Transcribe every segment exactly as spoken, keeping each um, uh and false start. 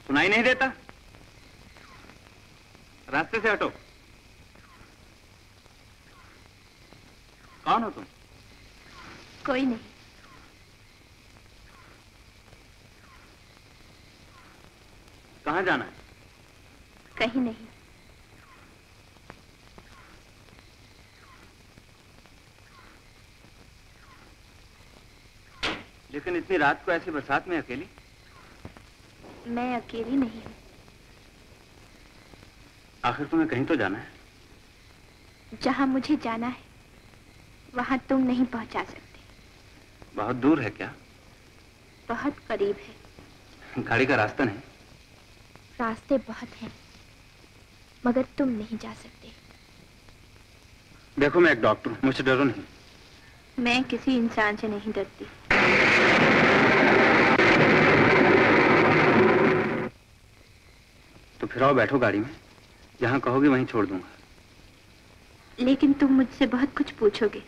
सुनाई नहीं देता? रास्ते से हटो। कौन हो तुम? कोई नहीं। कहाँ जाना है? कहीं नहीं। लेकिन इतनी रात को ऐसी बरसात में अकेली? मैं अकेली नहीं हूँ। आखिर तुम्हें कहीं तो जाना है। जहाँ मुझे जाना है वहाँ तुम नहीं पहुँचा सकते। बहुत दूर है क्या? बहुत करीब है। गाड़ी का रास्ता नहीं? रास्ते बहुत हैं, मगर तुम नहीं जा सकते। देखो मैं एक डॉक्टर हूँ, मुझसे डरो नहीं। मैं किसी इंसान से नहीं डरती। तो फिर आओ, बैठो गाड़ी में, जहाँ कहोगे वहीं छोड़ दूंगा। लेकिन तुम मुझसे बहुत कुछ पूछोगे।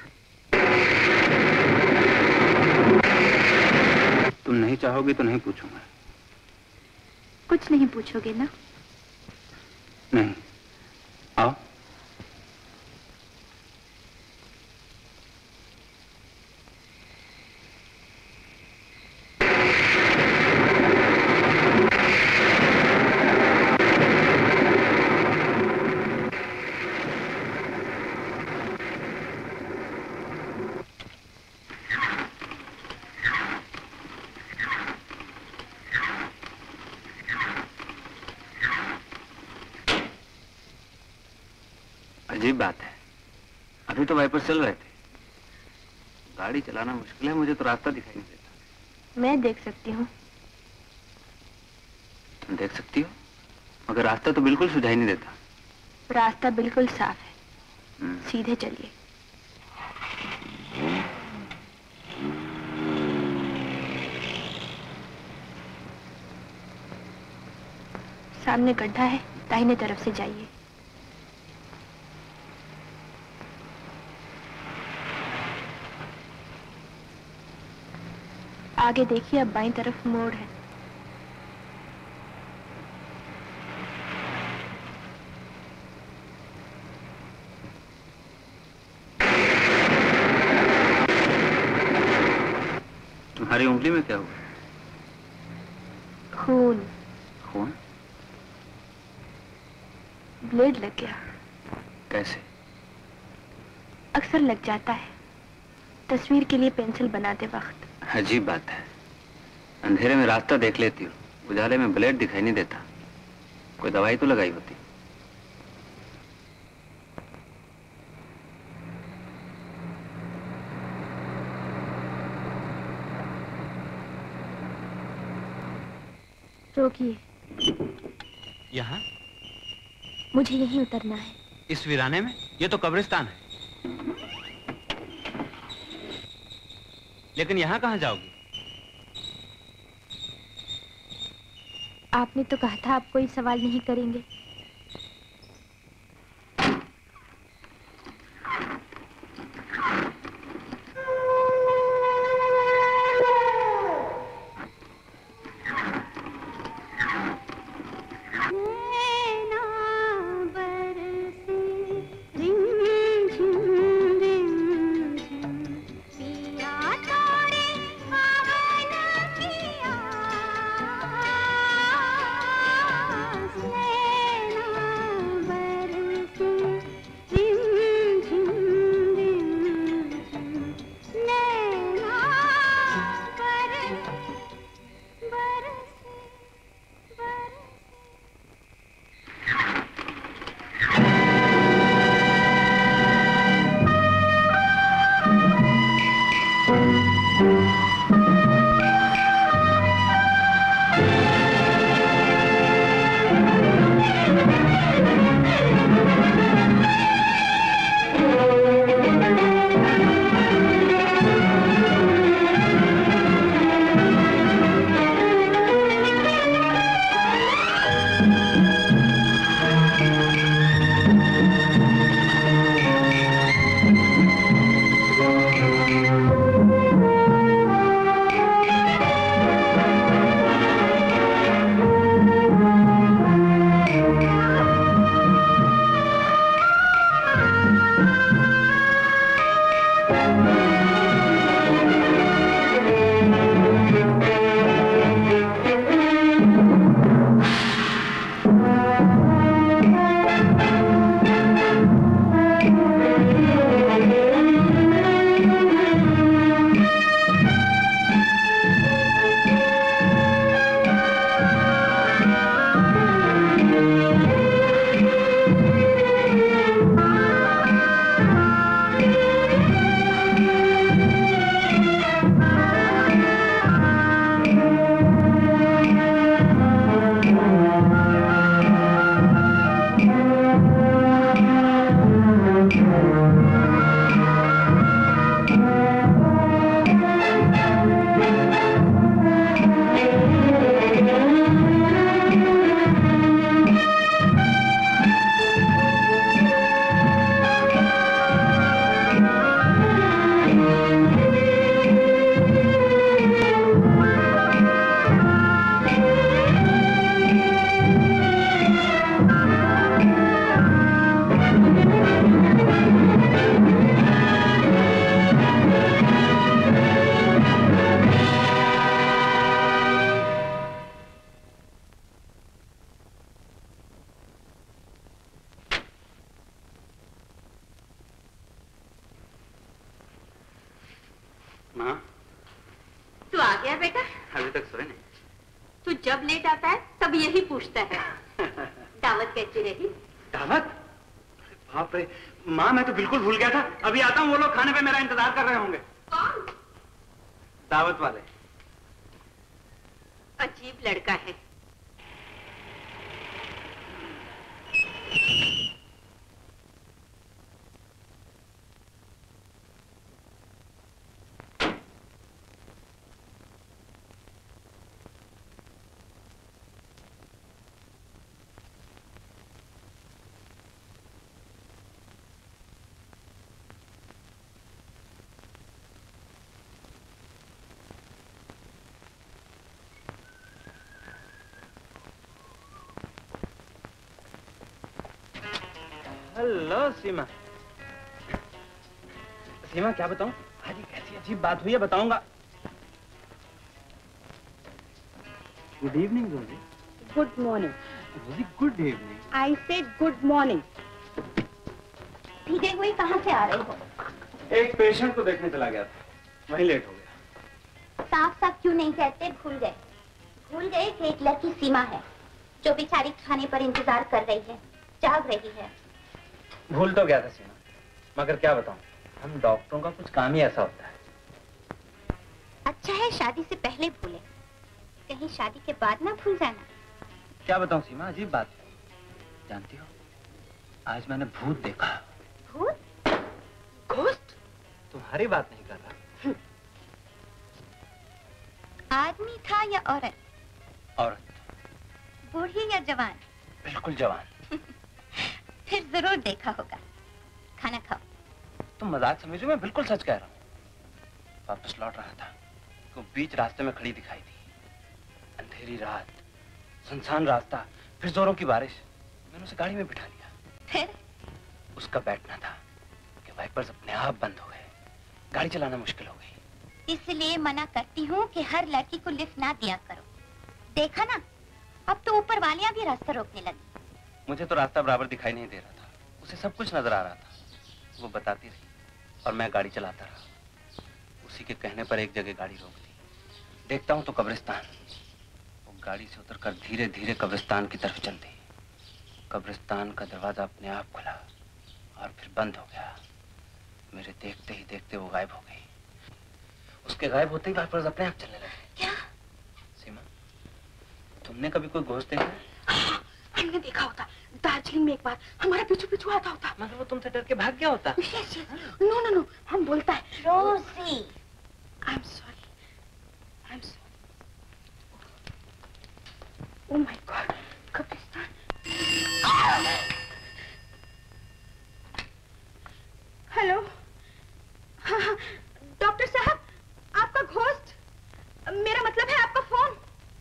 तुम नहीं चाहोगे तो नहीं पूछूंगा। कुछ नहीं पूछोगे ना? नहीं। आओ। अजीब बात है, अभी तो वाइपर चल रहे थे। गाड़ी चलाना मुश्किल है, मुझे तो रास्ता दिखाई नहीं देता। मैं देख सकती हूँ। तुम देख सकती हो, मगर रास्ता तो बिल्कुल सुझाई नहीं देता। रास्ता बिल्कुल साफ है, सीधे चलिए। सामने गड्ढा है, दाहिने तरफ से जाइए। आगे देखिए, अब बाईं तरफ मोड़ है। तुम्हारी उंगली में क्या हुआ? खून। खून? ब्लेड लग गया। कैसे? अक्सर लग जाता है, तस्वीर के लिए पेंसिल बनाते वक्त। अजीब बात है, अंधेरे में रास्ता देख लेती हूँ, उजाले में ब्लेड दिखाई नहीं देता। कोई दवाई तो लगाई होती। रोकिए। यहाँ? मुझे यहीं उतरना है। इस वीराने में? ये तो कब्रिस्तान है। लेकिन यहाँ कहाँ जाओगी? आपने तो कहा था आप कोई सवाल नहीं करेंगे। गया बेटा? अभी तक सोए नहीं। तू जब लेट आता है तब यही पूछता है। दावत कैसी रही? दावत? बाप रे माँ, मैं तो बिल्कुल भूल गया था। अभी आता हूँ, वो लोग खाने पे मेरा इंतजार कर रहे होंगे। कौन? दावत वाले। अजीब लड़का है। हेलो सीमा। सीमा क्या बताऊं? आज एक ऐसी अजीब बात हुई है, बताऊंगा। Good evening Rosie. Good morning. Rosie good evening. I said good morning. भीगे हुए कहाँ से आ रहे हो? एक पेशेंट को देखने चला गया था, वहीं लेट हो गया। साफ साफ क्यों नहीं कहते भूल गए? भूल गए कि एक लड़की सीमा है जो बेचारी खाने पर इंतजार कर रही है, जाग रही है। भूल तो गया था सीमा, मगर क्या बताऊं, हम डॉक्टरों का कुछ काम ही ऐसा होता है। अच्छा है शादी से पहले भूले, कहीं शादी के बाद ना भूल जाना। क्या बताऊं सीमा, अजीब बात है। जानती हो, आज मैंने भूत देखा। भूत? घोस्ट? तुम्हारी बात नहीं कर रहा। आदमी था या औरत? औरत। बूढ़ी या जवान? बिल्कुल जवान। फिर जरूर देखा होगा। खाना खाओ। तुम मजाक समझो, मैं बिल्कुल सच कह रहा हूँ। वापस लौट रहा था तो बीच रास्ते में खड़ी दिखाई दी। अंधेरी रात, सुनसान रास्ता, फिर जोरों की बारिश। मैंने उसे गाड़ी में बिठा लिया। फिर? उसका बैठना था कि वाइपर्स अपने आप बंद हो गए, गाड़ी चलाना मुश्किल हो गई। इसलिए मना करती हूँ कि हर लड़की को लिफ्ट ना दिया करो। देखा ना, अब तो ऊपर वालियाँ भी रास्ता रोकने लगी। मुझे तो रास्ता बराबर दिखाई नहीं दे रहा था, उसे सब कुछ नजर आ रहा था। वो बताती रही और मैं गाड़ी चलाता रहा। उसी के कहने पर एक जगह गाड़ी रोक दी। देखता हूँ तो कब्रिस्तान। वो गाड़ी से उतरकर धीरे धीरे कब्रिस्तान की तरफ चल दी। कब्रिस्तान का दरवाजा अपने आप खुला और फिर बंद हो गया। मेरे देखते ही देखते वो गायब हो गई। उसके गायब होते ही वाइपर्स अपने आप चलने लगे। क्या? सीमा, तुमने कभी कोई घोस्ट देखा? हाँ, हमने देखा होता। दार्जिलिंग में एक बार हमारा पीछू पीछू आता होता। मगर वो तुमसे डर के भाग गया होता। Yes yes. No no no, हम बोलता है Rosie. I am sorry, I am sorry. Oh my God, कब्रिस्तान। हेलो। हाँ हाँ, डॉक्टर साहब, आपका घोस्ट, मेरा मतलब है आपका फोन।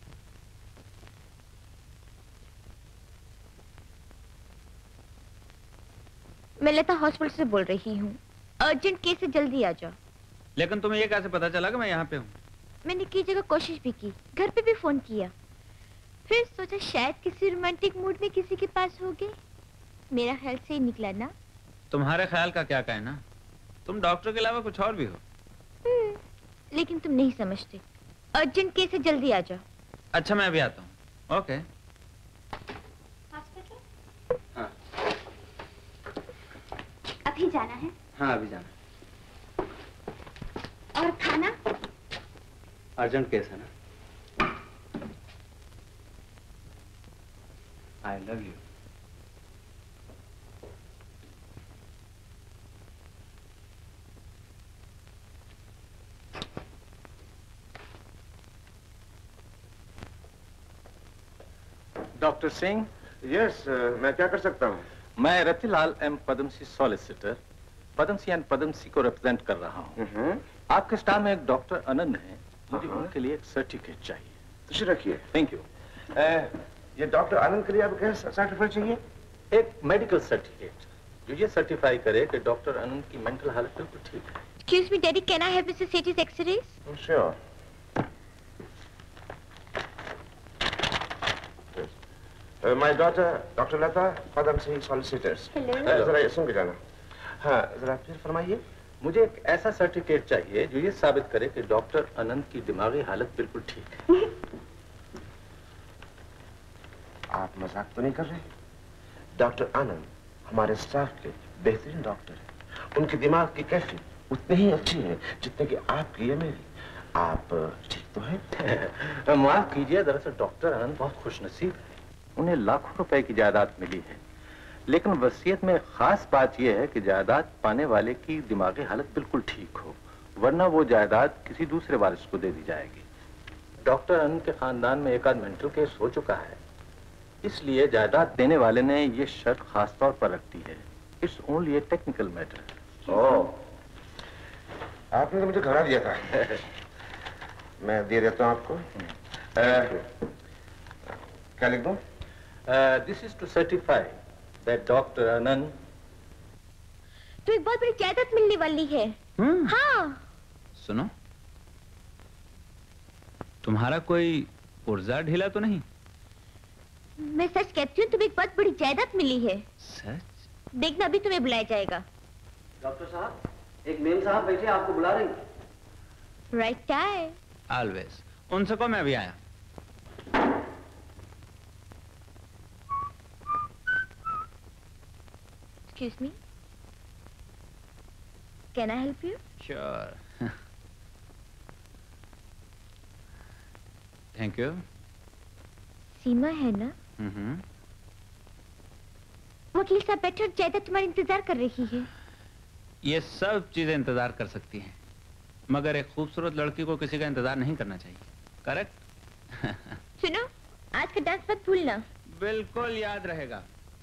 मैं लता हॉस्पिटल से बोल रही हूँ। अर्जेंट केस है, जल्दी आ जाओ। लेकिन तुम्हें ये कैसे पता चला कि मैं यहाँ पे हूँ? मैंने कई जगह कोशिश भी की, घर पे भी फोन किया, फिर सोचा शायद किसी रोमांटिक मूड में किसी के पास होगे। मेरा ख्याल से ही निकला ना। तुम्हारे ख्याल का क्या कहना, तुम डॉक्टर के अलावा कुछ और भी हो। लेकिन तुम नहीं समझते। अर्जेंट केस है, जल्दी आ जाओ। अच्छा मैं अभी आता हूँ। ओके। हाँ अभी जाना है? हाँ अभी जाना। और खाना? अर्जेंट केस है ना। I love you. Doctor Singh. Yes, मैं क्या कर सकता हूँ? मैं Ratilal M Padamsee solicitor, Padamsee and Padamsee को रिप्रेजेंट कर रहा हूँ। आपके स्टाफ में एक डॉक्टर आनंद है, मुझे उनके लिए एक सर्टिफिकेट चाहिए। तो रखिए। Thank you. ये डॉक्टर आनंद के लिए आपको क्या सर्टिफिकेट चाहिए? एक मेडिकल सर्टिफिकेट जो ये सर्टिफाई करे कि डॉक्टर आनंद की मेंटल हालत बिल्कुल ठीक है। Excuse me, Daddy, can I have Missus Sethi's X-rays? Sure. Uh, my daughter, Doctor Lata, Padam Singh solicitors. Hello. Uh, जरा सुन के जाना। हाँ, जरा फिर फरमाइए। मुझे एक ऐसा सर्टिफिकेट चाहिए जो ये साबित करे कि डॉक्टर आनंद की दिमागी हालत बिल्कुल ठीक है। आप मजाक तो नहीं कर रहे? डॉक्टर आनंद हमारे स्टाफ के बेहतरीन डॉक्टर हैं। उनके दिमाग की कैफियत उतनी ही अच्छी है जितने कि आपकी है मेरी। आप ठीक तो हैं? माफ कीजिए, दरअसल डॉक्टर आनंद बहुत खुशनसीब है। उन्हें लाखों रुपए की जायदाद मिली है, लेकिन वसीयत में खास बात यह है कि जायदाद पाने वाले की दिमागी हालत बिल्कुल ठीक हो, वरना वो जायदाद किसी दूसरे वारिस को दे दी जाएगी। डॉक्टर आनंद के खानदान में एक आध मेंटल केस हो चुका है, इसलिए जायदाद देने वाले ने ये शर्त खास तौर पर रखती है। It's only a technical matter. Oh, आपने तो मुझे घबरा दिया था। मैं दे देता हूँ आपको। uh, क्या लिख दूँ? This is to certify that doctor Anand. तो एक बहुत बड़ी जायदाद मिलने वाली है। हम्म। हाँ। सुनो, तुम्हारा कोई पुर्जा ढीला तो नहीं? मैं सच कहती हूँ, तुम्हें एक बहुत बड़ी जायदाद मिली है। सच? देखना, अभी तुम्हें बुलाया जाएगा। डॉक्टर साहब, एक मेम साहब बैठे, आपको बुला रही हैं। Right time. ऑलवेज। उनसे को मैं अभी आया। Excuse me. Can I help you? Sure. Thank you. सीमा है ना? हम्म। वकील साहब बैठे और जायदाद तुम्हारा इंतजार कर रही है। ये सब चीजें इंतजार कर सकती हैं, मगर एक खूबसूरत लड़की को किसी का इंतजार नहीं करना चाहिए। करेक्ट? सुनो, आज का डांस मत भूलना। बिल्कुल याद रहेगा।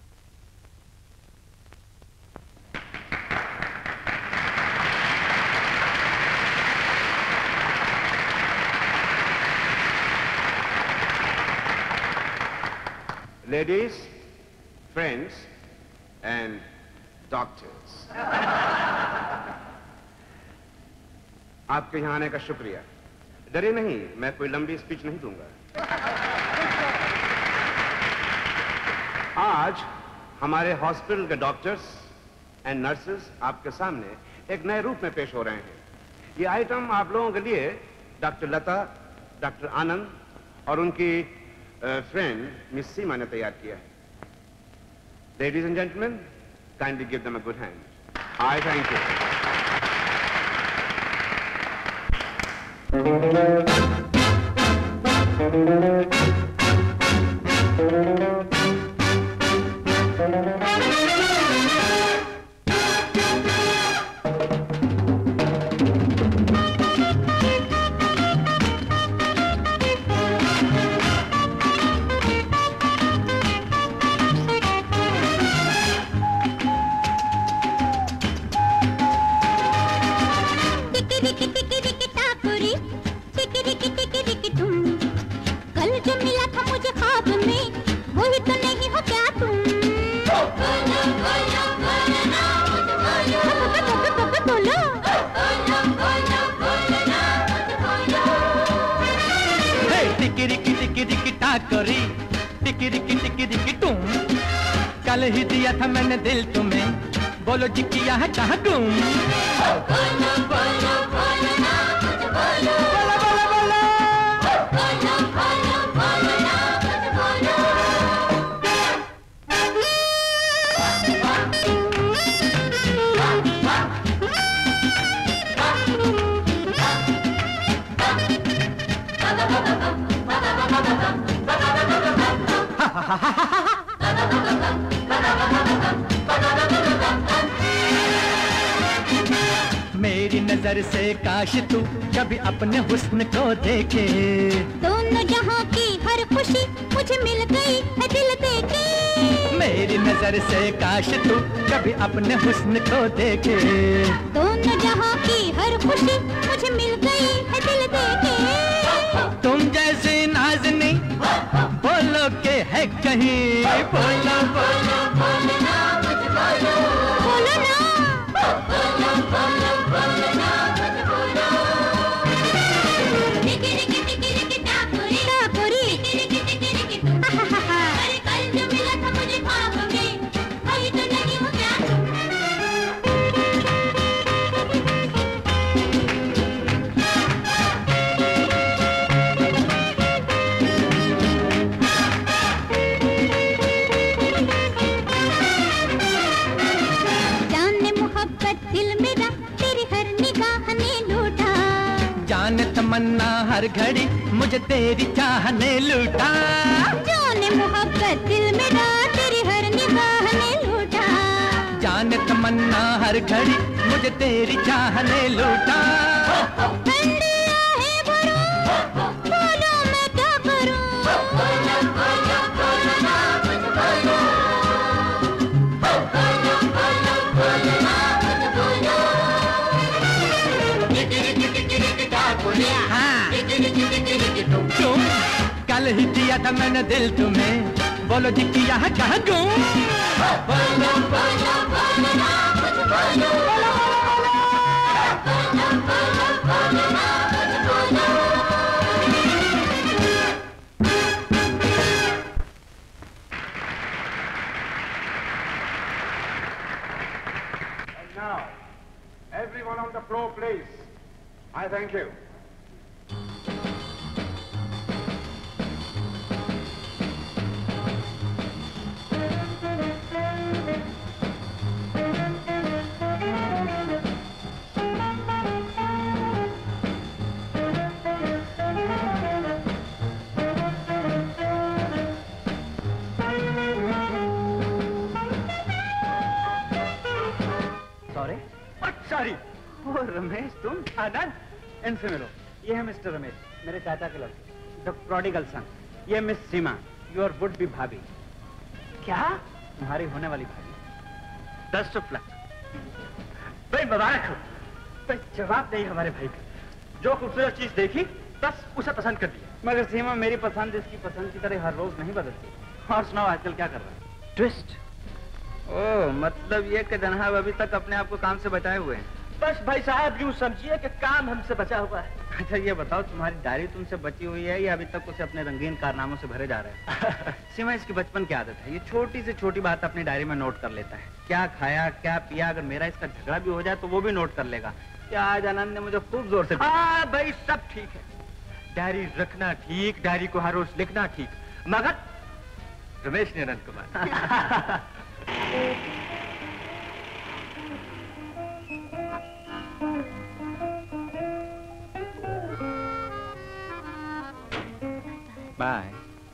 Ladies, friends, and doctors. आपके यहाँ आने का शुक्रिया। डरे नहीं, मैं कोई लंबी स्पीच नहीं दूंगा। आज हमारे हॉस्पिटल के डॉक्टर्स एंड नर्सेस आपके सामने एक नए रूप में पेश हो रहे हैं। ये आइटम आप लोगों के लिए डॉक्टर लता, डॉक्टर आनंद और उनकी फ्रेंड मिस सीमा ने तैयार किया है। Ladies and gentlemen, kindly give them a good hand. I thank you. कल ही दिया था मैंने दिल तुम्हें, बोलो जी किया है कहाँ तुम? बोलो बोलो बोलो ना कुछ बोलो, बोलो बोलो बोलो, बोलो बोलो बोलो ना कुछ बोलो। मेरी नजर से काश तू कभी अपने हुस्न को देखे, दोनों जहां की हर खुशी मुझे मिल गई है दिल देके। मेरी नजर से काश तू कभी अपने हुस्न को देखे, दोनों जहां की हर खुशी मुझे मिल गई है दिल देके। तुम जैसी नाज़नी बोलो के है कहीं, बोलो बोलो बोलो ना कुछ बोलो, बोलो ना बोलो बोलो बोलो ना कुछ बोलो। टिकी टिकी टिकी टिकी टापुरी टापुरी टिकी टिकी टिकी टिकी तुम, अरे कल जो मिला था मुझे ख्वाब में, अभी तो नहीं हो क्या तुम? तमन्ना हर घड़ी मुझे तेरी चाहने लूटा। जाने मोहब्बत दिल में डाल तेरी हर निगाह ने लूटा। जाने तमन्ना हर घड़ी मुझे तेरी चाहने लूटा। ठंडिया है भरो, बोलो मैं क्या करूं। बोलो बोलो बोलो ना कुछ बोलो। बोलो बोलो बोलो ना कुछ बोलो। तुम कल ही दिया था मैंने दिल तुम्हें, बोलो जी किया है क्या गुम। बोलो बोलो बोलो ना कुछ बोलो। बोलो बोलो बोलो ना कुछ बोलो। And now, everyone on the floor, please. I thank you. Sorry sorry. Oh Ramesh तुम? आनंद इनसे मिलो। ये है मिस्टर रमेश, मेरे चाचा के लड़के, द प्रोडिगल सन। ये miss Seema, your would be bhabhi. क्या? तुम्हारी होने वाली भाभी। Best of luck. भाई मुबारक हो। भाई जवाब नहीं हमारे भाई का। जो खूबसूरत चीज देखी बस उसे पसंद कर दिया। मगर सीमा मेरी पसंद इसकी पसंद की तरह हर रोज नहीं बदलती। और सुनाओ आजकल क्या कर रहा है? ट्विस्ट। ओह मतलब ये कि जनाब अभी तक अपने आप को काम से बचाए हुए हैं। बस भाई साहब यूं समझिए कि काम हमसे बचा हुआ है। अच्छा ये बताओ तुम्हारी डायरी तुमसे बची हुई है या अभी तक उसे अपने रंगीन कारनामों से भरे जा रहे हैं? सीमा इसकी बचपन की आदत है, ये छोटी से छोटी बात अपनी डायरी में नोट कर लेता है। क्या खाया क्या पिया, अगर मेरा इसका झगड़ा भी हो जाए तो वो भी नोट कर लेगा। क्या आज आनंद ने मुझे खूब जोर से। हाँ भाई सब ठीक है, डायरी रखना ठीक, डायरी को हर रोज लिखना ठीक, मगर रमेश ने अनंत कुमार। बाय।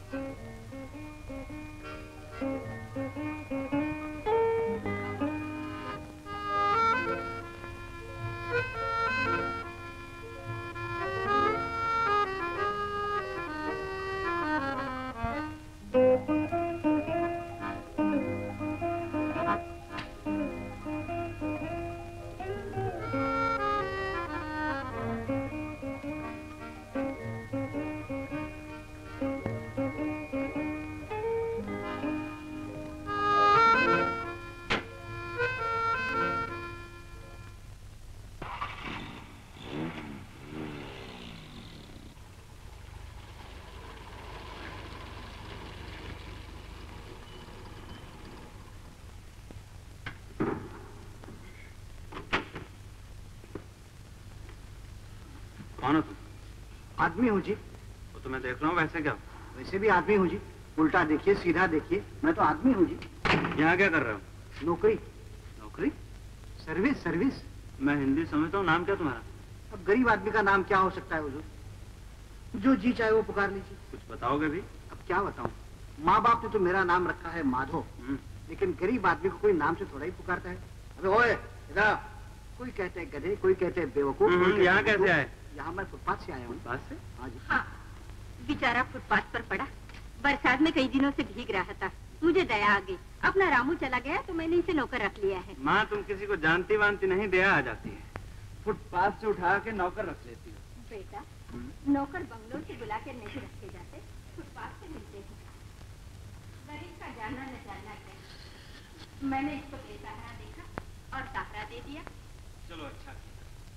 कौन हो तुम? आदमी हूँ जी। वो तो मैं देख रहा हूँ, वैसे क्या? वैसे भी आदमी हूँ जी, उल्टा देखिए सीधा देखिए, मैं तो आदमी हूँ जी। यहाँ क्या कर रहे हो? नौकरी। नौकरी? Service service. मैं हिंदी समझता हूँ, नाम क्या तुम्हारा? अब गरीब आदमी का नाम क्या हो सकता है हुजूर? जो जी चाहे वो पुकार लीजिए। कुछ बताओगे भी? अब क्या बताऊँ, माँ बाप ने तो मेरा नाम रखा है माधो, लेकिन गरीब आदमी को कोई नाम से थोड़ा ही पुकारता है। अबे ओए इधर, कोई कहते हैं गधे, कोई कहते हैं बेवकूफ। यहाँ कैसे आए? यहाँ मैं फुटपाथ से आया हूँ। फुटपाथ से? हाँ जी। हाँ, बेचारा फुटपाथ पर पड़ा, बरसात में कई दिनों से भीग रहा था। मुझे दया आ गई, अपना रामू चला गया तो मैंने इसे नौकर रख लिया है। माँ तुम किसी को जानती वानती नहीं, दया आ जाती है। फुटपाथ से उठा के नौकर रख लेती हो। बेटा नौकर बंगलों से बुला कर नहीं रखे जाते, फुटपाथ से मिलते हैं। गरीब का जानना न जानना क्या, मैंने इसको बेसहारा देखा और सहारा दे दिया। चलो अच्छा किया।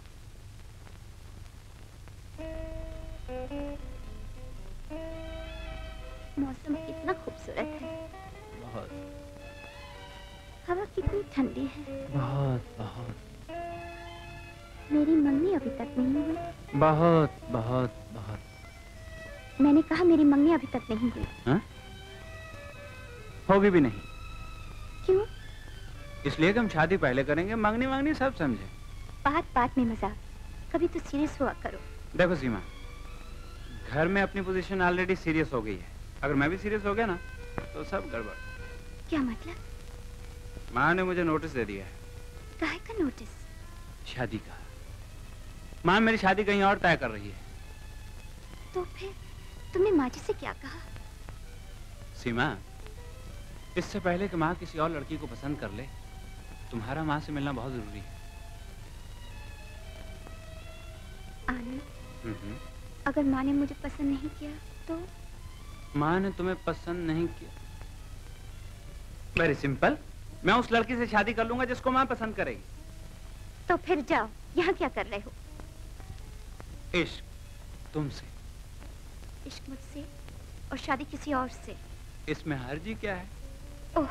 मौसम कितना खूबसूरत है। बहुत हवा कितनी ठंडी है। बहुत बहुत मेरी मंगनी अभी तक नहीं हुई। बहुत बहुत बहुत मैंने कहा मेरी मंगनी अभी तक नहीं हुई। हाँ? होगी भी नहीं। क्यों? इसलिए कि हम शादी पहले करेंगे, मांगनी मांगनी सब समझे। बात बात में मजाक, कभी तो सीरियस हुआ करो। देखो सीमा, घर में अपनी पोजीशन ऑलरेडी सीरियस हो गई है। अगर मैं भी सीरियस हो गया ना तो सब गड़बड़। क्या मतलब? माँ ने मुझे नोटिस दे दिया है। काहे का नोटिस? शादी का। माँ मेरी शादी कहीं और तय कर रही है। तो फिर तुमने माँ जी से क्या कहा? सीमा, इससे पहले कि माँ किसी और लड़की को पसंद कर ले, तुम्हारा माँ से मिलना बहुत जरूरी है। आनंद, अगर माँ ने मुझे पसंद नहीं किया तो? माँ ने तुम्हें पसंद नहीं किया? वेरी सिंपल, मैं उस लड़की से शादी कर लूंगा जिसको माँ पसंद करेगी। तो फिर जाओ, यहाँ क्या कर रहे हो? इश्क तुमसे। इश्क मुझसे और शादी किसी और से? इसमें हर्जी क्या है? ओह,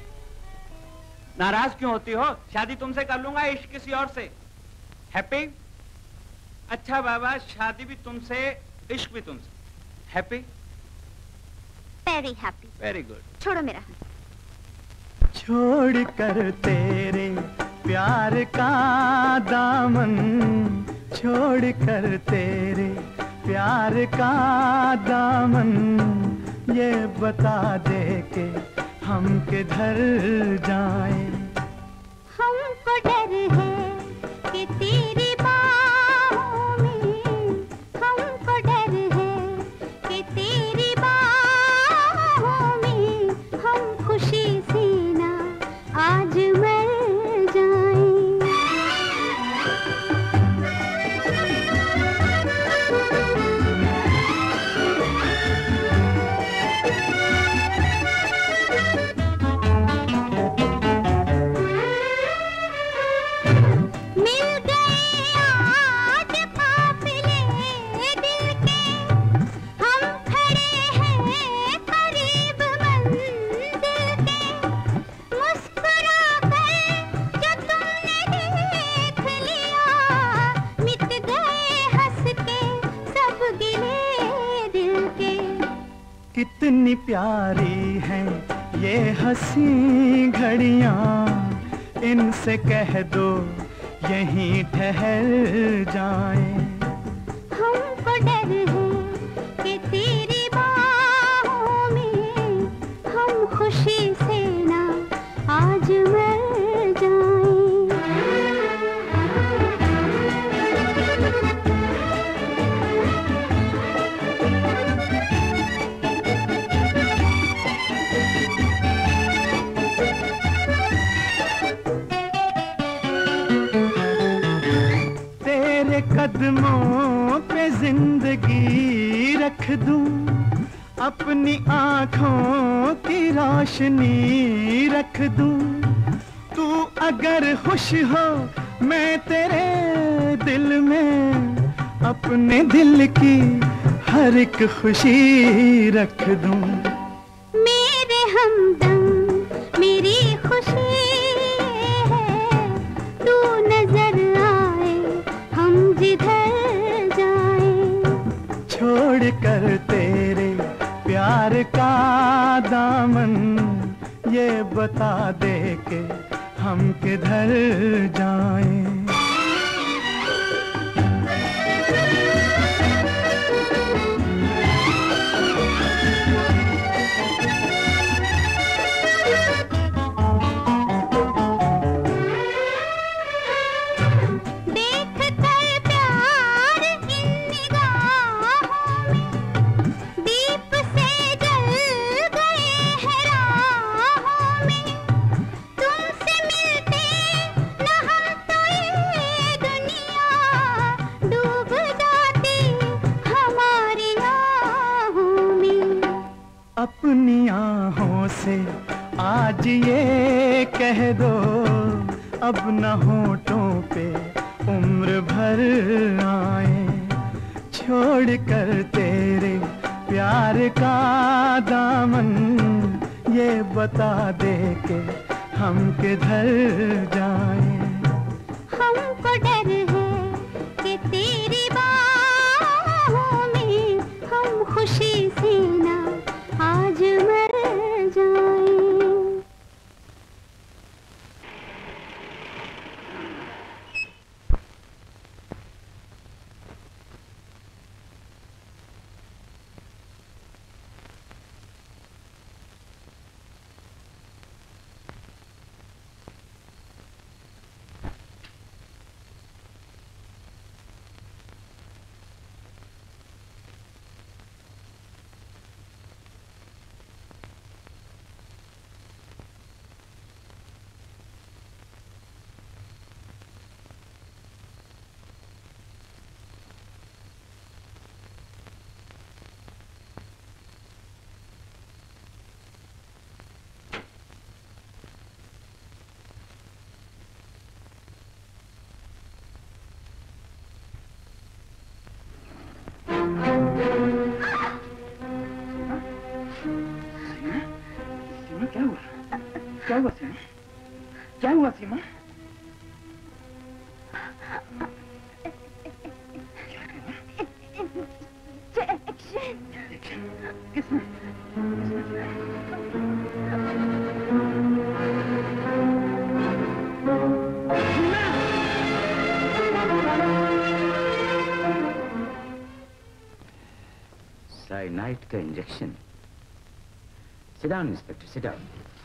नाराज क्यों होती हो? शादी तुमसे कर लूंगा, इश्क किसी और से। हैप्पी? अच्छा बाबा, शादी भी तुमसे, इश्क भी तुमसे। Happy? Very happy. Very good. छोड़ो मेरा हाथ। छोड़ कर तेरे प्यार का दामन, छोड़ कर तेरे प्यार का दामन, ये बता दे के हम किधर जाएं। हमको डर है कि तेरी बाहों में, हमको डर है कि तेरी बाहों में हम खुशी से ना आज मर जाएं। कितनी प्यारी हैं ये हंसी घड़ियां, इनसे कह दो यहीं ठहर जाएं। हमको डर है कि तेरी बाहों में हम खुशी से ना आज मर जाएं। कदमों पे जिंदगी रख दूं, अपनी आंखों की रोशनी रख दूं। तू अगर खुश हो मैं तेरे दिल में अपने दिल की हर एक खुशी रख दूं। मेरे हमदम मेरी खुशी है, तू नजर आए हम जिधर जाएं। छोड़ कर तेरे प्यार का दामन, ये बता दे के हम किधर जाएं। अपनी आहों से आज ये कह दो, अब न होठों पे उम्र भर आए। छोड़ कर तेरे प्यार का दामन, ये बता दे के हम किधर जाएं। हमको डर है कि तेरी बाहों में हम खुशी से ना आज मर जाएं। सीमा क्या हुआ? क्या हुआ सीमा? क्या हुआ सीमा? किसने? साइनाइड का injection. Sit down, inspector, sit down.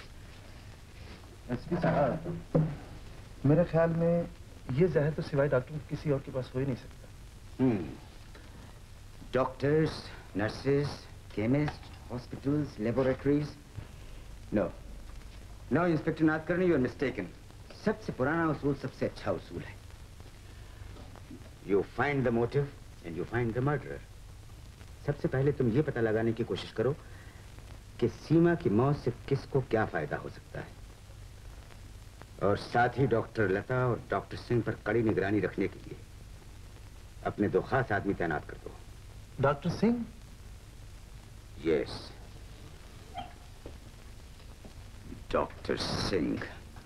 SP साहब, मेरे ख्याल में ये जहर तो सिवाय डॉक्टर के किसी और के पास हो ही नहीं सकता। Hmm. Doctors, nurses, chemist, hospitals, laboratories. No, no inspector Nathkarni, you are mistaken. सबसे पुराना उसूल सबसे अच्छा उसूल है। You find the motive and you find the murderer. सबसे पहले तुम ये पता लगाने की कोशिश करो कि सीमा की मौत से किसको क्या फायदा हो सकता है, और साथ ही डॉक्टर लता और डॉक्टर सिंह पर कड़ी निगरानी रखने के लिए अपने दो खास आदमी तैनात कर दो। Doctor Singh? Yes, doctor Singh.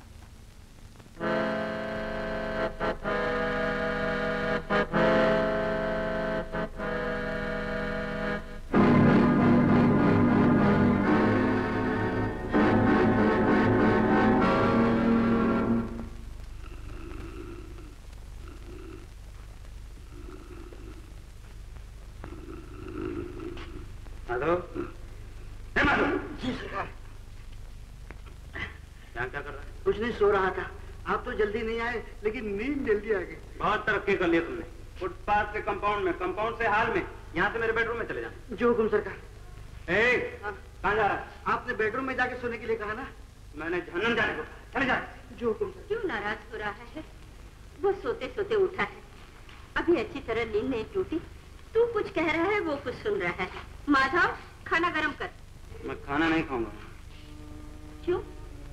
कुछ नहीं, सो रहा था। आप तो जल्दी नहीं आए, लेकिन नींद जल्दी आ गई। बहुत तरक्की कर लिया तुमने। फुटपाथ से कंपाउंड में, कंपाउंड से हाल में, यहाँ से मेरे बेडरूम में चले जाना। जो हुकुम सरकार। ए, कहाँ जा रहा है? आपने बेडरूम में जाके सोने के लिए कहा ना। मैंने जहन्नम जाने को। चले जा। जो हुकुम सर। क्यों नाराज हो रहा है? वो सोते सोते उठा है, अभी अच्छी तरह नींद नहीं टूटी। तू कुछ कह रहा है, वो कुछ सुन रहा है। माधव, खाना गरम कर। मैं खाना नहीं खाऊंगा। क्यों?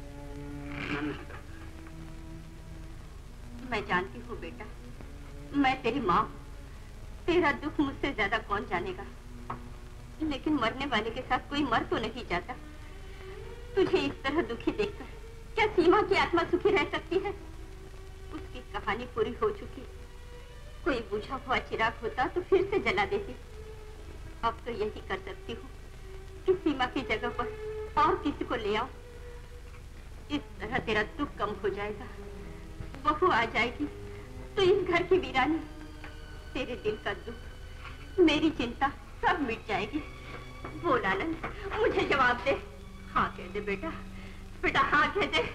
मैं जानती हूँ बेटा, मैं तेरी माँ हूँ। तेरा दुख मुझसे ज्यादा कौन जानेगा, लेकिन मरने वाले के साथ कोई मर तो नहीं जाता। तुझे इस तरह दुखी देखकर क्या सीमा की आत्मा सुखी रह सकती है? उसकी कहानी पूरी हो चुकी। कोई बुझा हुआ चिराग होता तो फिर से जला देती। अब तो यही कर सकती हूँ कि सीमा की जगह पर और किसी को ले आओ। इस तरह तेरा दुख कम हो जाएगा। बहू आ जाएगी तो इस घर की वीरानी, तेरे दिल का दुख, मेरी चिंता सब मिट जाएगी। बोल आनंद, मुझे जवाब दे। हाँ कह दे बेटा, बेटा हाँ कह दे।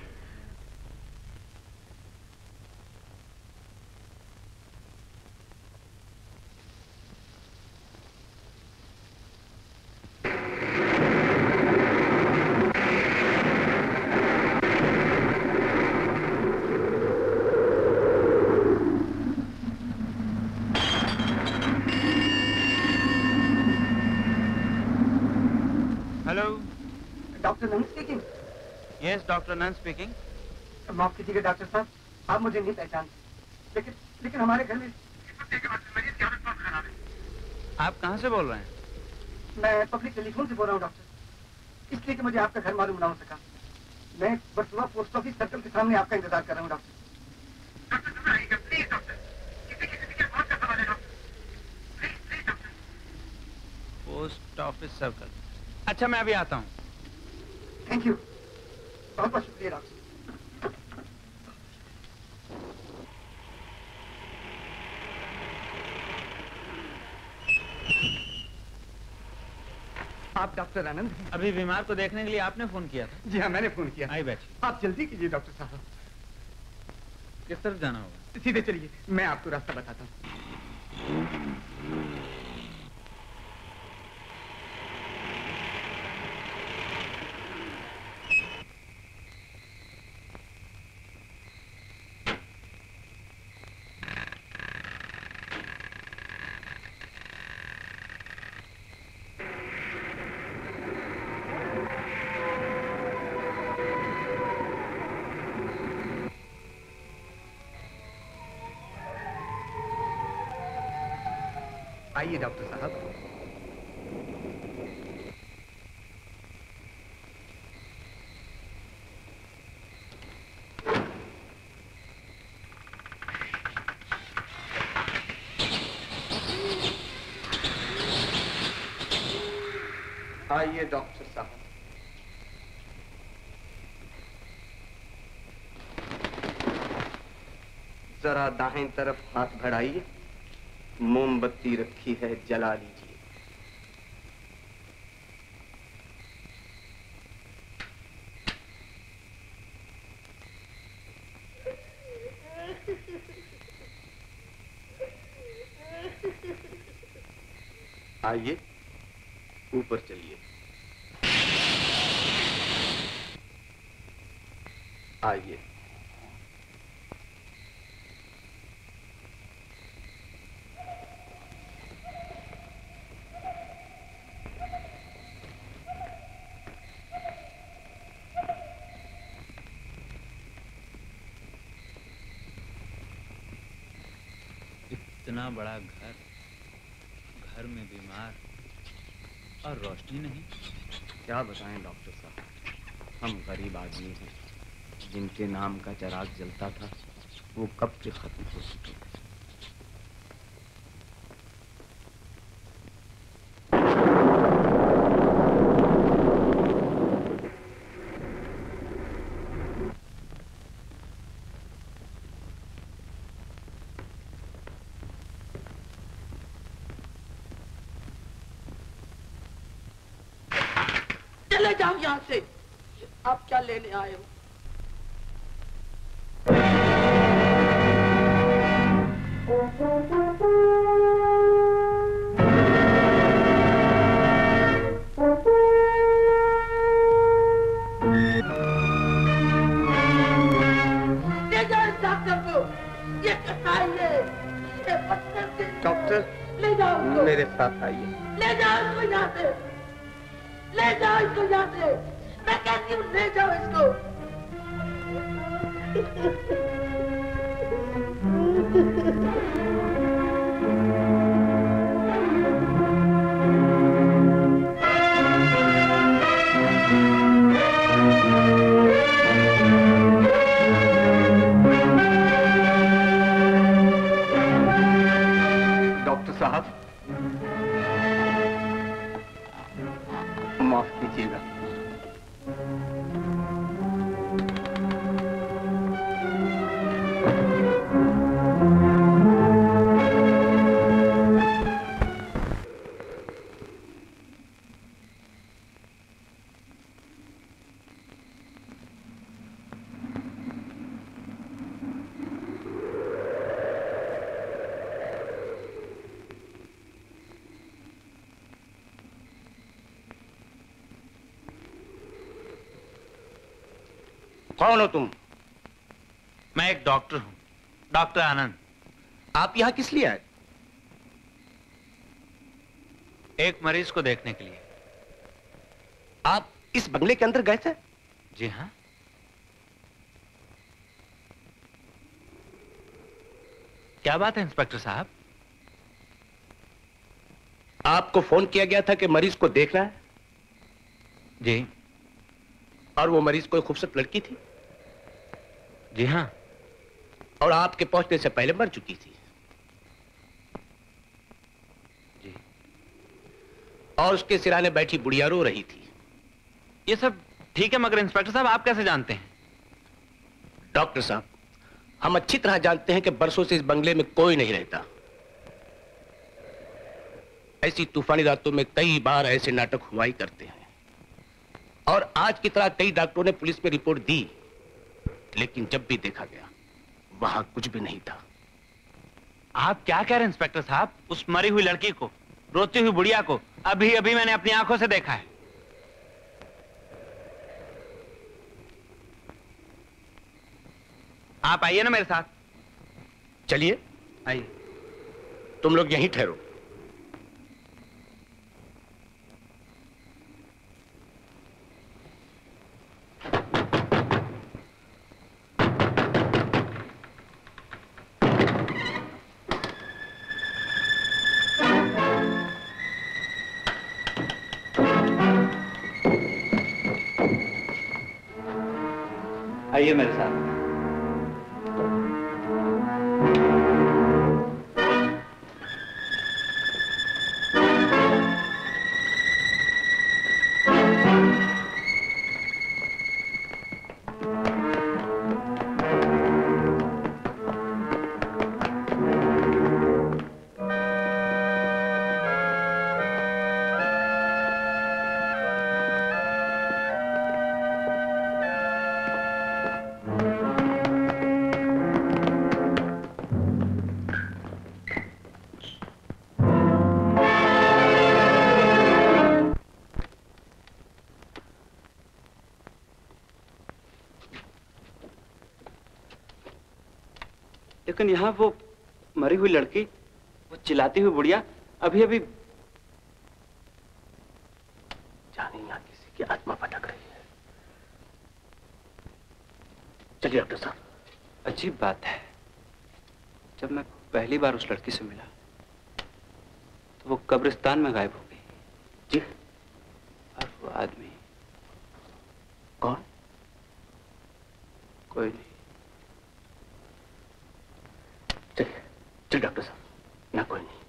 यस डॉक्टर नन स्पीकिंग। माफ कीजिएगा डॉक्टर साहब, आप मुझे नहीं पहचानते, लेकिन लेकिन हमारे घर में आप कहाँ से बोल रहे हैं? मैं पब्लिक टेलीफोन से बोल रहा हूँ डॉक्टर, इसलिए कि मुझे आपका घर मालूम ना हो सका। मैं बरसुआ पोस्ट ऑफिस सर्कल के सामने आपका इंतजार कर रहा हूँ डॉक्टर। Post office circle. अच्छा मैं अभी आता हूँ। थैंक यू, बहुत बहुत शुक्रिया डॉक्टर। आप डॉक्टर आनंद हैं? अभी बीमार को देखने के लिए आपने फोन किया था? जी हाँ, मैंने फोन किया। आई बैठिए। आप जल्दी कीजिए डॉक्टर साहब। किस तरफ जाना होगा? सीधे चलिए, मैं आपको रास्ता बताता हूँ। आइए डॉक्टर साहब। आइए डॉक्टर साहब। जरा दाहिनी तरफ हाथ बढ़ाइए, मोमबत्ती रखी है, जला लीजिए। आइए ऊपर चलिए। आइए। इतना बड़ा घर, घर में बीमार और रोशनी नहीं। क्या बताएं डॉक्टर साहब, हम गरीब आदमी हैं। जिनके नाम का चिराग जलता था वो कब से खत्म हो चुके हैं। चले जाओ यहाँ से। आप क्या लेने आए हो? ले जाओ इस डॉक्टर को। ये कसाई है, ये पत्थर के। डॉक्टर ले जाओ उसको। मेरे साथ आइए। ले जाओ इसको यहाँ से। ले जाओ इसको यहाँ से। मैं कहती हूँ ले जाओ इसको। डॉक्टर साहब माफ कीजिएगा। कौन हो तुम? मैं एक डॉक्टर हूं, डॉक्टर आनंद। आप यहां किस लिए आए? एक मरीज को देखने के लिए। आप इस बंगले के अंदर गए थे? जी हाँ। क्या बात है इंस्पेक्टर साहब? आपको फोन किया गया था कि मरीज को देखना है? जी। और वो मरीज कोई खूबसूरत लड़की थी? जी हाँ। और आपके पहुंचने से पहले मर चुकी थी? जी। और उसके सिराने बैठी बुढ़िया रो रही थी? ये सब ठीक है, मगर इंस्पेक्टर साहब आप कैसे जानते हैं? डॉक्टर साहब, हम अच्छी तरह जानते हैं कि बरसों से इस बंगले में कोई नहीं रहता। ऐसी तूफानी रातों में कई बार ऐसे नाटक हुआ ही करते हैं। और आज की तरह कई डॉक्टरों ने पुलिस में रिपोर्ट दी, लेकिन जब भी देखा गया वहां कुछ भी नहीं था। आप क्या कह रहे हैं इंस्पेक्टर साहब? उस मरी हुई लड़की को, रोती हुई बुढ़िया को अभी अभी मैंने अपनी आंखों से देखा है। आप आइए ना मेरे साथ। चलिए। आइए। तुम लोग यहीं ठहरो। आइए मेरे साथ। लेकिन यहाँ वो मरी हुई लड़की, वो चिल्लाती हुई बुढ़िया अभी अभी जाने यहाँ किसी की आत्मा भटक रही है। चलिए डॉक्टर साहब। अजीब बात है, जब मैं पहली बार उस लड़की से मिला तो वो कब्रिस्तान में गायब हो गई। जी। और वो आदमी कौन? कोई नहीं। चलिए चलिए डॉक्टर साहब, यहाँ कोई नहीं।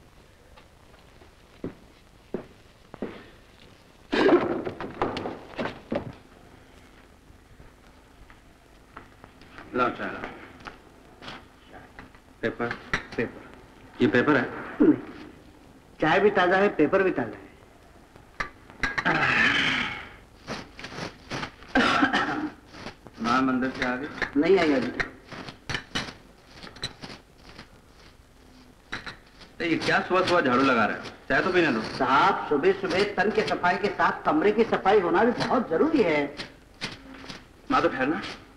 लाओ चाय लाओ। पेपर पेपर ये पेपर है? नहीं, चाय भी ताजा है, पेपर भी ताजा है। माँ मंदिर से आ गई? नहीं आई अभी। ये क्या सुबह सुबह झाड़ू लगा रहे हो? चाय तो पीने दो। साहब, सुबह सुबह तन के सफाई के साथ कमरे की सफाई होना भी बहुत जरूरी है। माँ तो ठहरना।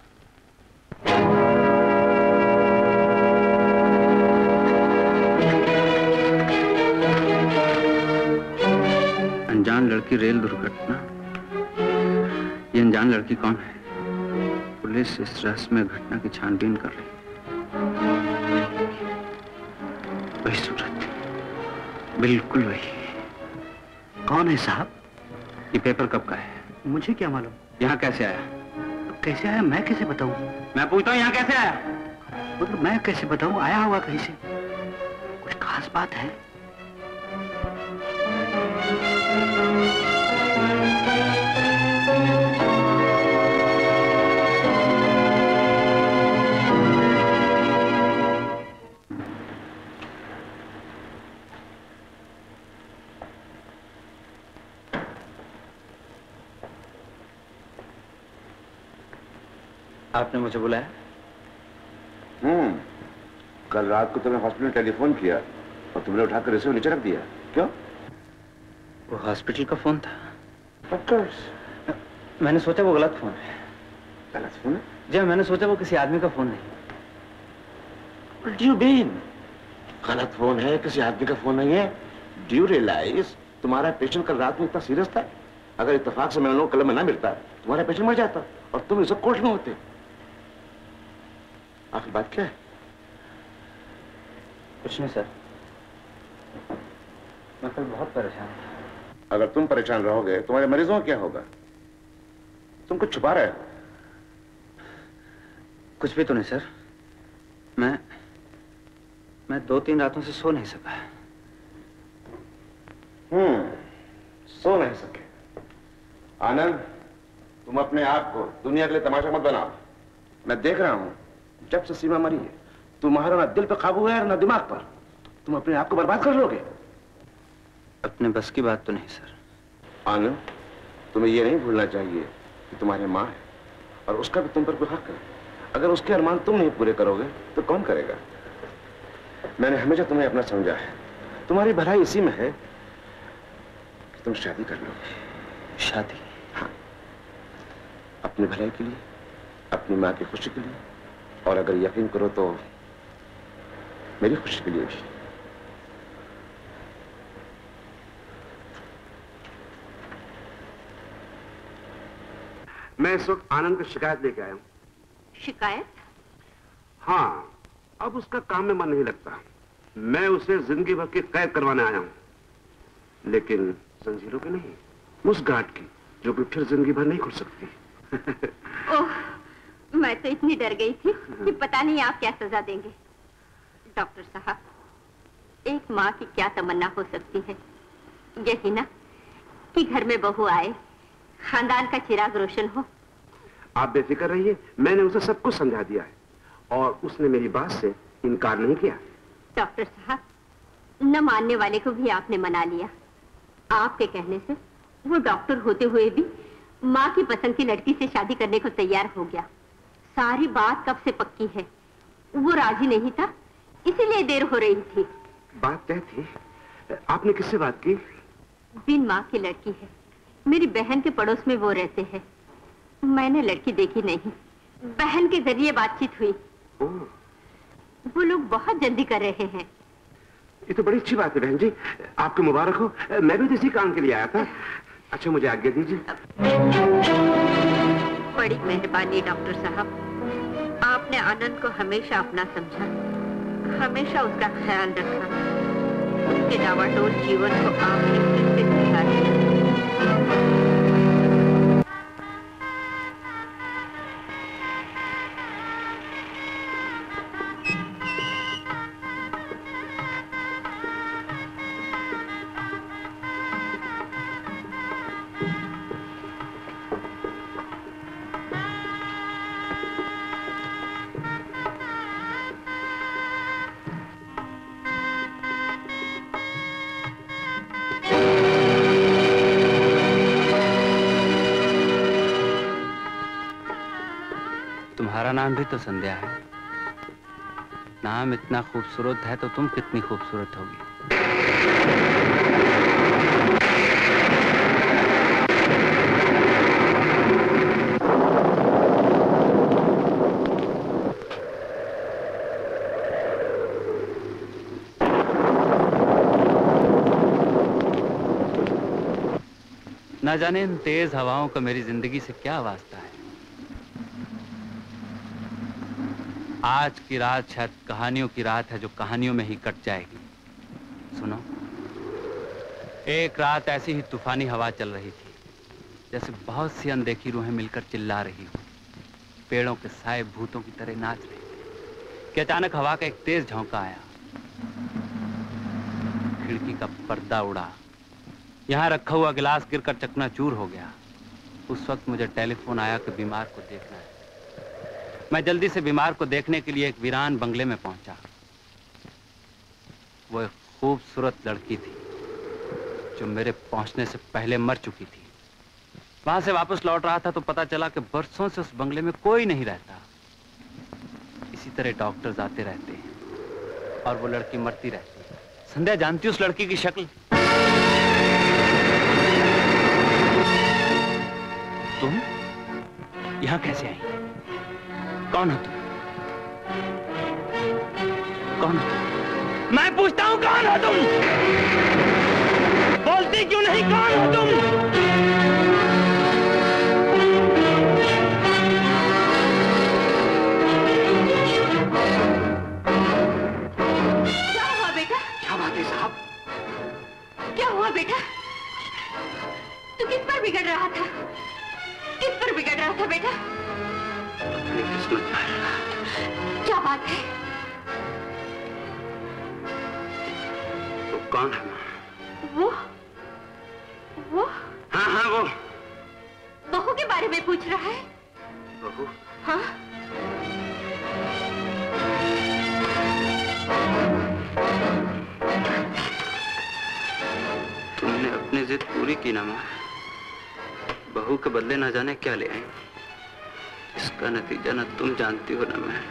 अनजान लड़की रेल दुर्घटना। ये अनजान लड़की कौन है? पुलिस इस रहस्यमय घटना की छानबीन कर रही है। वही सूरत, बिल्कुल वही। कौन है साहब? ये पेपर कब का है? मुझे क्या मालूम। यहाँ कैसे आया? कैसे आया मैं कैसे बताऊं? मैं पूछता हूँ यहाँ कैसे आया? मतलब मैं कैसे बताऊं? आया होगा कहीं से। कुछ खास बात है? आपने मुझे बुलाया? हम्म, कल रात को तुम्हें हॉस्पिटल टेलीफोन किया और तुमने उठाकर रिसीवर नीचे रख दिया। क्यों? वो हॉस्पिटल का फोन था। Of course. मैंने सोचा वो गलत फोन है। गलत फोन है? जी मैंने सोचा वो किसी आदमी का फोन नहीं। What do you mean? गलत फोन है, किसी आदमी का फोन नहीं है। Do you realize तुम्हारा पेशेंट कल रात में इतना सीरियस था? अगर इत्तेफाक से मैं लोग कलम में ना मिलता तुम्हारा पेशेंट मर जाता और तुम इस कोर्ट में होते। आखिर बात क्या है? कुछ नहीं सर, मैं कल बहुत परेशान था। अगर तुम परेशान रहोगे तुम्हारे मरीजों का क्या होगा? तुम कुछ छुपा रहे हो? कुछ भी तो नहीं सर, मैं मैं दो तीन रातों से सो नहीं सका। हम्म, सो नहीं सके। आनंद, तुम अपने आप को दुनिया के लिए तमाशा मत बनाओ। मैं देख रहा हूं जब से सीमा मरी है तुम्हारा ना दिल पे काबू है ना दिमाग पर। तुम अपने आप को बर्बाद कर लोगे। अपने बस की बात तो नहीं सर। आनंद, तुम्हें यह नहीं भूलना चाहिए कि तुम्हारी माँ है और उसका भी तुम पर कोई हक है। अगर उसके अरमान तुम नहीं पूरे करोगे तो कौन करेगा? मैंने हमेशा तुम्हें अपना समझा है। तुम्हारी भलाई इसी में है कि तुम शादी कर लो। शादी? हाँ, अपनी भलाई के लिए, अपनी माँ की खुशी के लिए, और अगर यकीन करो तो मेरी खुशी के लिए भी। मैं इस वक्त आनंद की शिकायत लेके आया हूं। शिकायत? हाँ, अब उसका काम में मन नहीं लगता। मैं उसे जिंदगी भर की कैद करवाने आया हूं, लेकिन जंजीरों की नहीं, उस गांठ की जो कि फिर जिंदगी भर नहीं खुल सकती। ओह, मैं तो इतनी डर गई थी कि पता नहीं आप क्या सजा देंगे। डॉक्टर साहब, एक माँ की क्या तमन्ना हो सकती है? यही ना कि घर में बहू आए, खानदान का चिराग रोशन हो। आप बेफिक्र रहिए, मैंने उसे सब कुछ समझा दिया है और उसने मेरी बात से इनकार नहीं किया। डॉक्टर साहब, न मानने वाले को भी आपने मना लिया। आपके कहने से वो डॉक्टर होते हुए भी माँ की पसंद की लड़की से शादी करने को तैयार हो गया। सारी बात कब से पक्की है, वो राजी नहीं था, इसीलिए देर हो रही थी। बात तय थी। आपने किससे बात की? बिन माँ की लड़की है, मेरी बहन के पड़ोस में वो रहते हैं। मैंने लड़की देखी नहीं, बहन के जरिए बातचीत हुई। वो लोग बहुत जल्दी कर रहे हैं। ये तो बड़ी अच्छी बात है बहन जी, आपको मुबारक हो। मैं भी तो इसी काम के लिए आया था। अच्छा, मुझे आज्ञा दीजिए। बड़ी मेहरबानी डॉक्टर साहब, आपने आनंद को हमेशा अपना समझा, हमेशा उसका ख्याल रखा, उसके डावाडोल जीवन को आपने फिर से दिखा दिया। तुम्हारा नाम भी तो संध्या है। नाम इतना खूबसूरत है तो तुम कितनी खूबसूरत होगी। न जाने इन तेज हवाओं का मेरी जिंदगी से क्या वास्ता है। आज की रात शायद कहानियों की रात है जो कहानियों में ही कट जाएगी। सुनो, एक रात ऐसी ही तूफानी हवा चल रही थी, जैसे बहुत सी अनदेखी रूहें मिलकर चिल्ला रही हो, पेड़ों के साए भूतों की तरह नाच रहे थे कि अचानक हवा का एक तेज झोंका आया, खिड़की का पर्दा उड़ा, यहां रखा हुआ गिलास गिरकर चकनाचूर हो गया। उस वक्त मुझे टेलीफोन आया कि बीमार को देखना है। मैं जल्दी से बीमार को देखने के लिए एक वीरान बंगले में पहुंचा। वो एक खूबसूरत लड़की थी जो मेरे पहुंचने से पहले मर चुकी थी। वहां से वापस लौट रहा था तो पता चला कि बरसों से उस बंगले में कोई नहीं रहता। इसी तरह डॉक्टर्स आते रहते हैं और वो लड़की मरती रहती है। संध्या जानती उस लड़की की शक्ल? तुम यहां कैसे आई? कौन हो तुम? कौन हो तुम? मैं पूछता हूं कौन हो तुम? बोलती क्यों नहीं? कौन हो तुम? क्या हुआ बेटा? क्या बात है साहब? क्या हुआ बेटा? तू किस पर बिगड़ रहा था? किस पर बिगड़ रहा था बेटा? किस्मत पर। क्या बात है? वो कौन है? वो वो हाँ हाँ वो बहू के बारे में पूछ रहा है। बहू? हाँ। तुमने अपनी जिद पूरी की ना माँ। बहू के बदले ना जाने क्या ले आई। इसका नतीजा न तुम जानती हो ना मैं।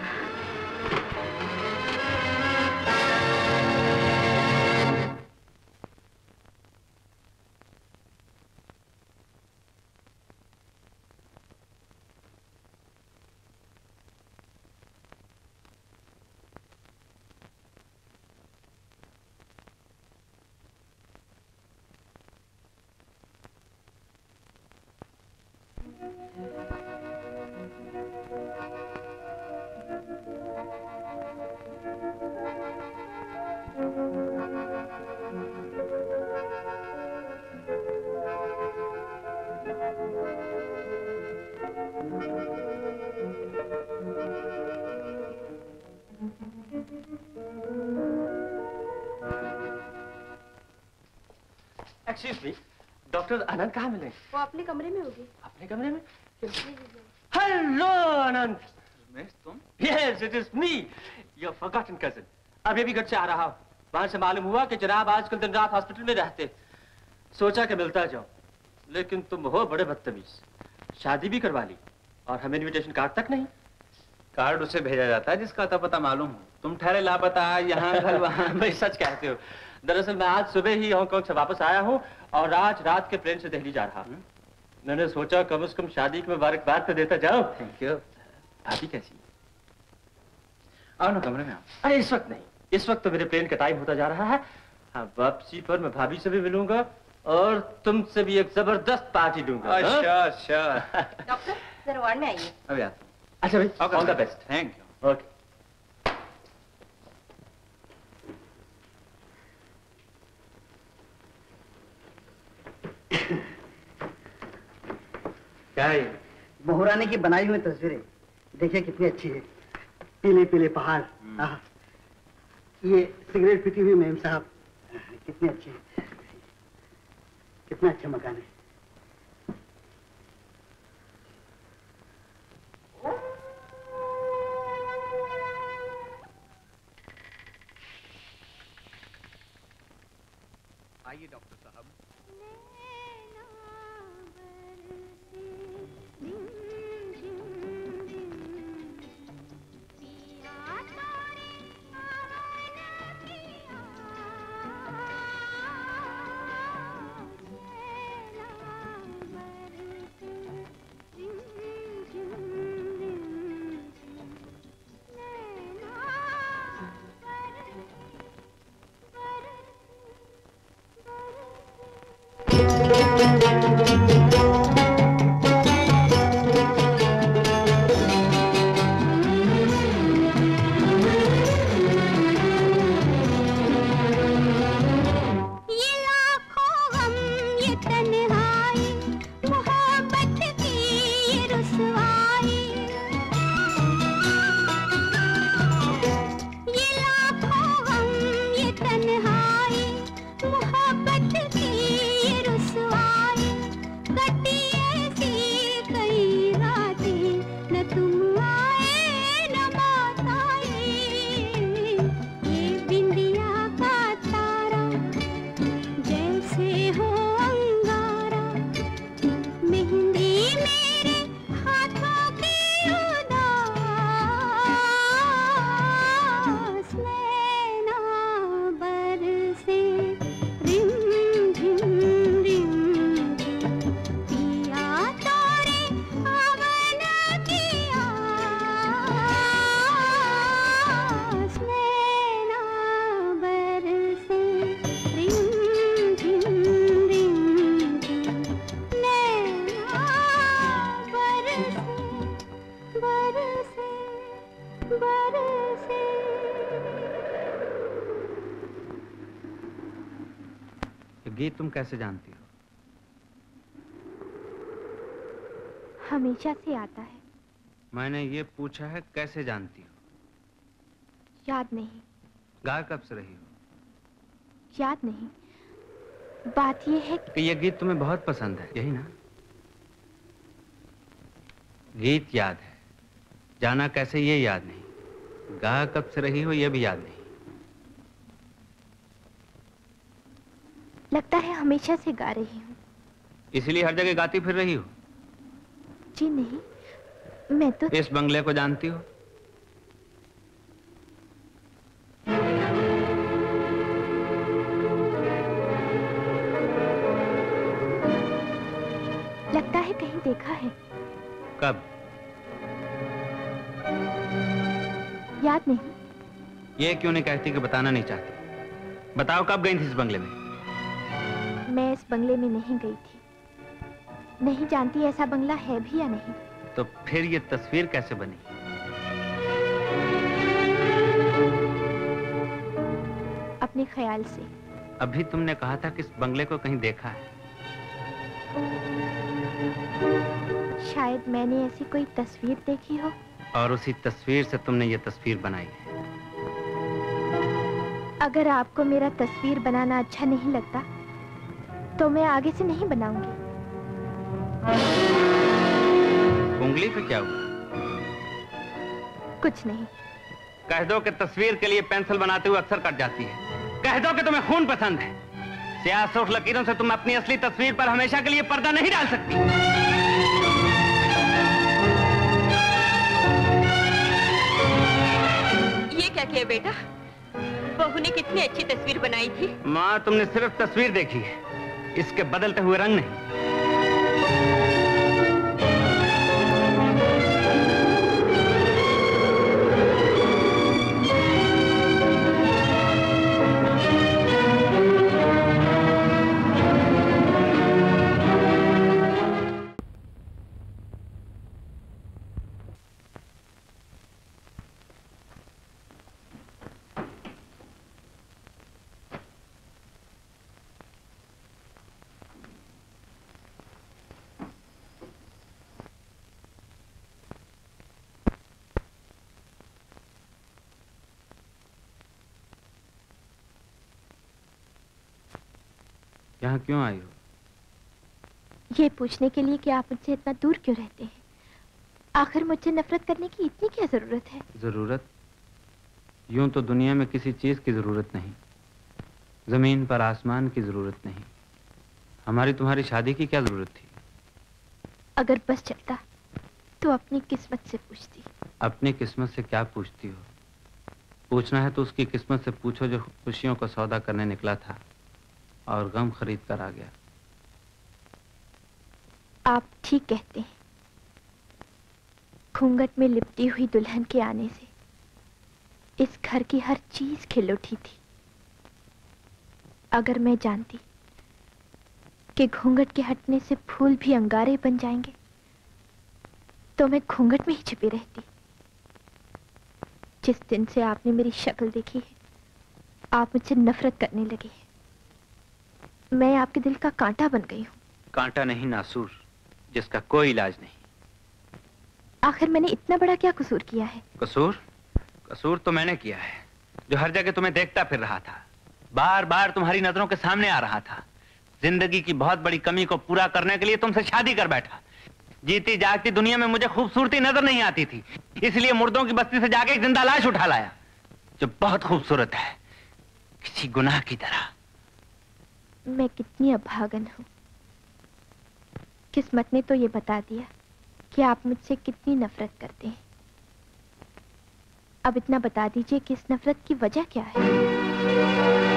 एक्सक्यूज मी, डॉक्टर आनंद कहाँ मिले? वो अपने कमरे में होगी। अपने कमरे में? हेलो आनंद। रमेश तुम? Yes, it is me, your forgotten cousin. अभी अभी घर से आ रहा हूँ। वहां से मालूम हुआ कि जनाब आजकल दिन रात हॉस्पिटल में रहते। सोचा कि मिलता जाऊं, लेकिन तुम हो बड़े बदतमीज। शादी भी करवा ली और हमें इनविटेशन कार्ड तक नहीं। कार्ड उसे भेजा जाता है जिसका अता पता मालूम हो। तुम ठहरे लापता, यहाँ कल वहाँ। भाई सच कहते हो। दरअसल मैं आज सुबह ही हांगकांग से वापस आया हूँ और आज रात के प्लेन से दिल्ली जा रहा हूँ। मैंने सोचा कम से कम शादी की मुबारकबाद तो देता जाओ। Thank you. भाभी कैसी? आओ ना कमरे में आओ। अरे इस वक्त नहीं, इस वक्त तो मेरे प्लेन का टाइम होता जा रहा है। हाँ, वापसी पर मैं भाभी से भी मिलूंगा और तुमसे भी एक जबरदस्त पार्टी दूंगा। अच्छा अच्छा। डॉक्टर जरा वार्ड में आइए। अभी आता हूँ। अच्छा भाई, all the best. Thank you. Okay. क्या है? बहुरानी की बनाई हुई तस्वीरें देखिए कितनी अच्छी है। पीले पीले पहाड़, आहा। ये सिगरेट पीती हुई मैम साहब कितनी अच्छी है। कितना अच्छा मकान है। आइए डॉक्टर साहब। गीत तुम कैसे जानती हो? हमेशा से आता है। मैंने ये पूछा है कैसे जानती हो? याद नहीं। गा कब से रही हो? याद नहीं। बात ये है कि ये गीत तुम्हें बहुत पसंद है, यही ना? गीत याद है, जाना कैसे ये याद नहीं। गा कब से रही हो ये भी याद नहीं। लगता है हमेशा से गा रही हूँ। इसलिए हर जगह गाती फिर रही हो? जी नहीं, मैं तो इस बंगले को जानती हो? लगता है कहीं देखा है। कब? याद नहीं। ये क्यों नहीं कहती कि बताना नहीं चाहती? बताओ कब गई थी इस बंगले में? मैं इस बंगले में नहीं गई थी। नहीं जानती ऐसा बंगला है भी या नहीं। तो फिर ये तस्वीर कैसे बनी? अपने ख्याल से। अभी तुमने कहा था कि इस बंगले को कहीं देखा है। शायद मैंने ऐसी कोई तस्वीर देखी हो और उसी तस्वीर से तुमने ये तस्वीर बनाई है। अगर आपको मेरा तस्वीर बनाना अच्छा नहीं लगता तो मैं आगे से नहीं बनाऊंगी। उंगली पे क्या हुआ? कुछ नहीं। कह दो कि तस्वीर के लिए पेंसिल बनाते हुए अक्सर कट जाती है। कह दो कि तुम्हें खून पसंद है। स्याह सुर्ख लकीरों से तुम अपनी असली तस्वीर पर हमेशा के लिए पर्दा नहीं डाल सकती। ये क्या किया बेटा? बहू ने कितनी अच्छी तस्वीर बनाई थी। माँ, तुमने सिर्फ तस्वीर देखी है, इसके बदलते हुए रंग नहीं। यहाँ क्यों आई हो? ये पूछने के लिए कि आप मुझसे इतना दूर क्यों रहते हैं। आखिर मुझसे नफरत करने की इतनी क्या जरूरत है? जरूरत? यूं तो दुनिया में किसी चीज की जरूरत नहीं, जमीन पर आसमान की जरूरत नहीं। हमारी तुम्हारी शादी की क्या जरूरत थी? अगर बस चलता तो अपनी किस्मत से पूछती। अपनी किस्मत से क्या पूछती हो? पूछना है तो उसकी किस्मत से पूछो जो खुशियों का सौदा करने निकला था और गम खरीद कर आ गया। आप ठीक कहते हैं। घूंघट में लिपटी हुई दुल्हन के आने से इस घर की हर चीज खिल उठी थी। अगर मैं जानती कि घूंघट के हटने से फूल भी अंगारे बन जाएंगे तो मैं घूंघट में ही छिपी रहती। जिस दिन से आपने मेरी शक्ल देखी है, आप मुझसे नफरत करने लगे हैं। मैं आपके दिल का कांटा बन गई हूँ। कांटा नहीं, नासूर, जिसका कोई इलाज नहीं। आखिर मैंने इतना बड़ा क्या कसूर किया है? कसूर? कसूर तो मैंने किया है, जो हर जगह तुम्हें देखता फिर रहा था, बार बार तुम्हारी नजरों के सामने आ रहा था। जिंदगी की बहुत बड़ी कमी को पूरा करने के लिए तुमसे शादी कर बैठा। जीती जागती दुनिया में मुझे खूबसूरती नजर नहीं आती थी, इसलिए मुर्दों की बस्ती से जाके एक जिंदा लाश उठा लाया, जो बहुत खूबसूरत है, किसी गुनाह की तरह। मैं कितनी अभागन हूँ। किस्मत ने तो ये बता दिया कि आप मुझसे कितनी नफरत करते हैं। अब इतना बता दीजिए कि इस नफरत की वजह क्या है?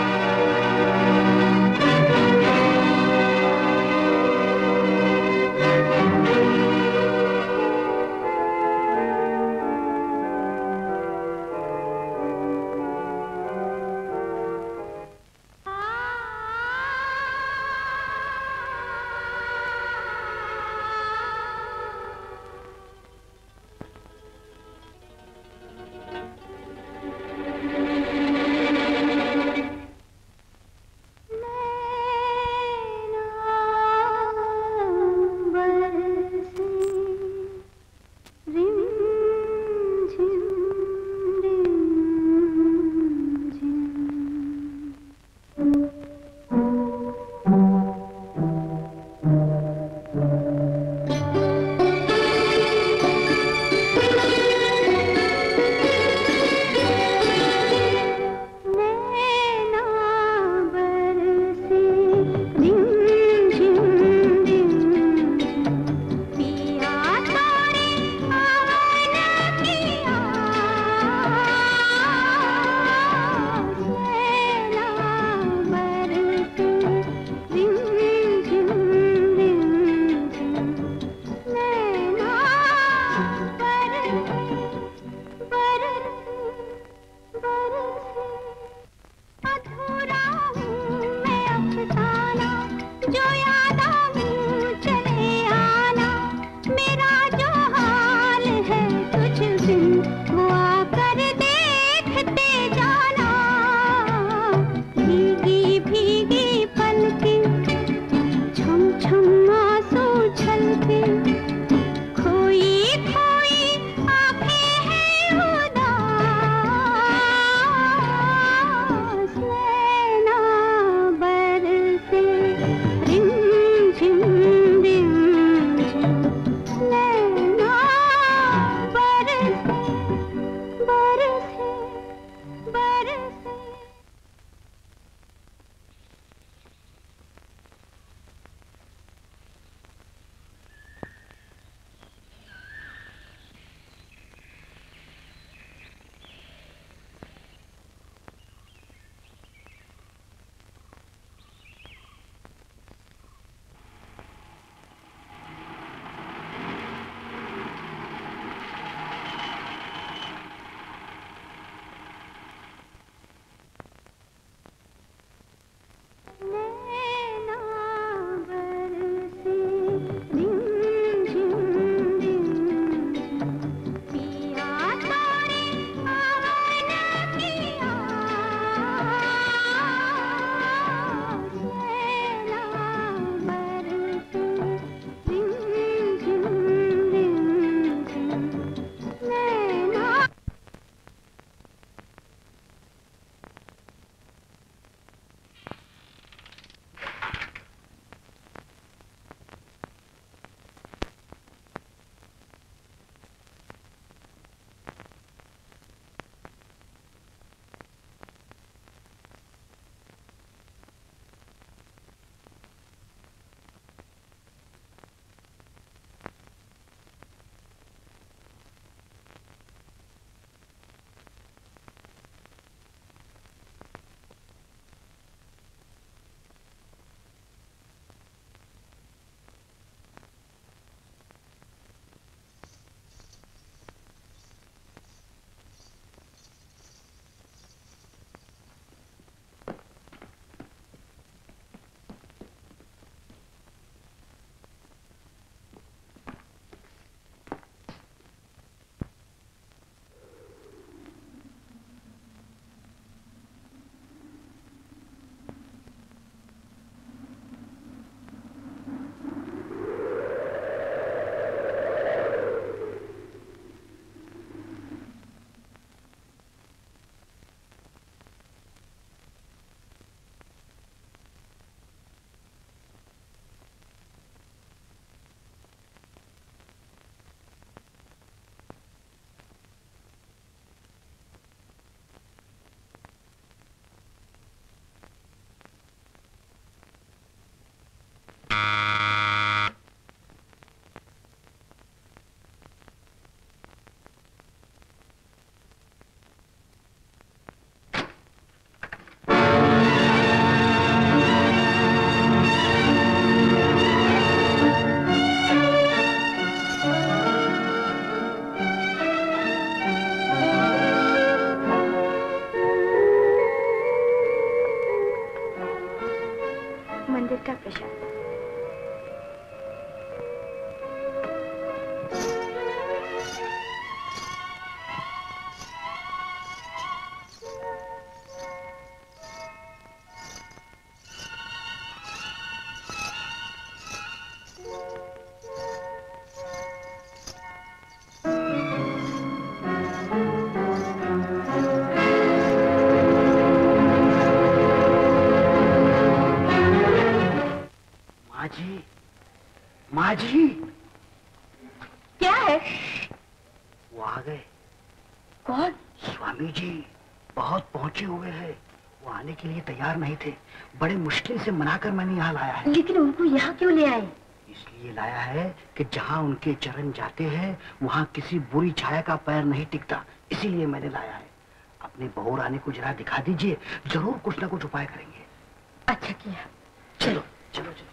माँ जी। क्या है? वो आ गए। कौन? स्वामी जी, बहुत पहुंचे हुए हैं। वो आने के लिए तैयार नहीं थे। बड़े मुश्किल से मनाकर मैंने यहाँ लाया है। लेकिन उनको यहाँ क्यों ले आए? इसलिए लाया है कि जहाँ उनके चरण जाते हैं वहाँ किसी बुरी छाया का पैर नहीं टिकता, इसीलिए मैंने लाया है। अपने बहू रानी को जरा दिखा दीजिए, जरूर कुछ ना कुछ उपाय करेंगे। अच्छा किया। चलो चलो चलो।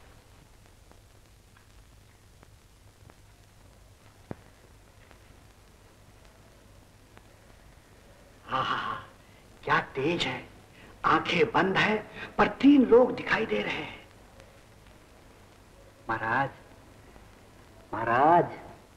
हाँ हाँ हाँ, क्या तेज है। आंखें बंद है पर तीन लोग दिखाई दे रहे हैं। महाराज, महाराज,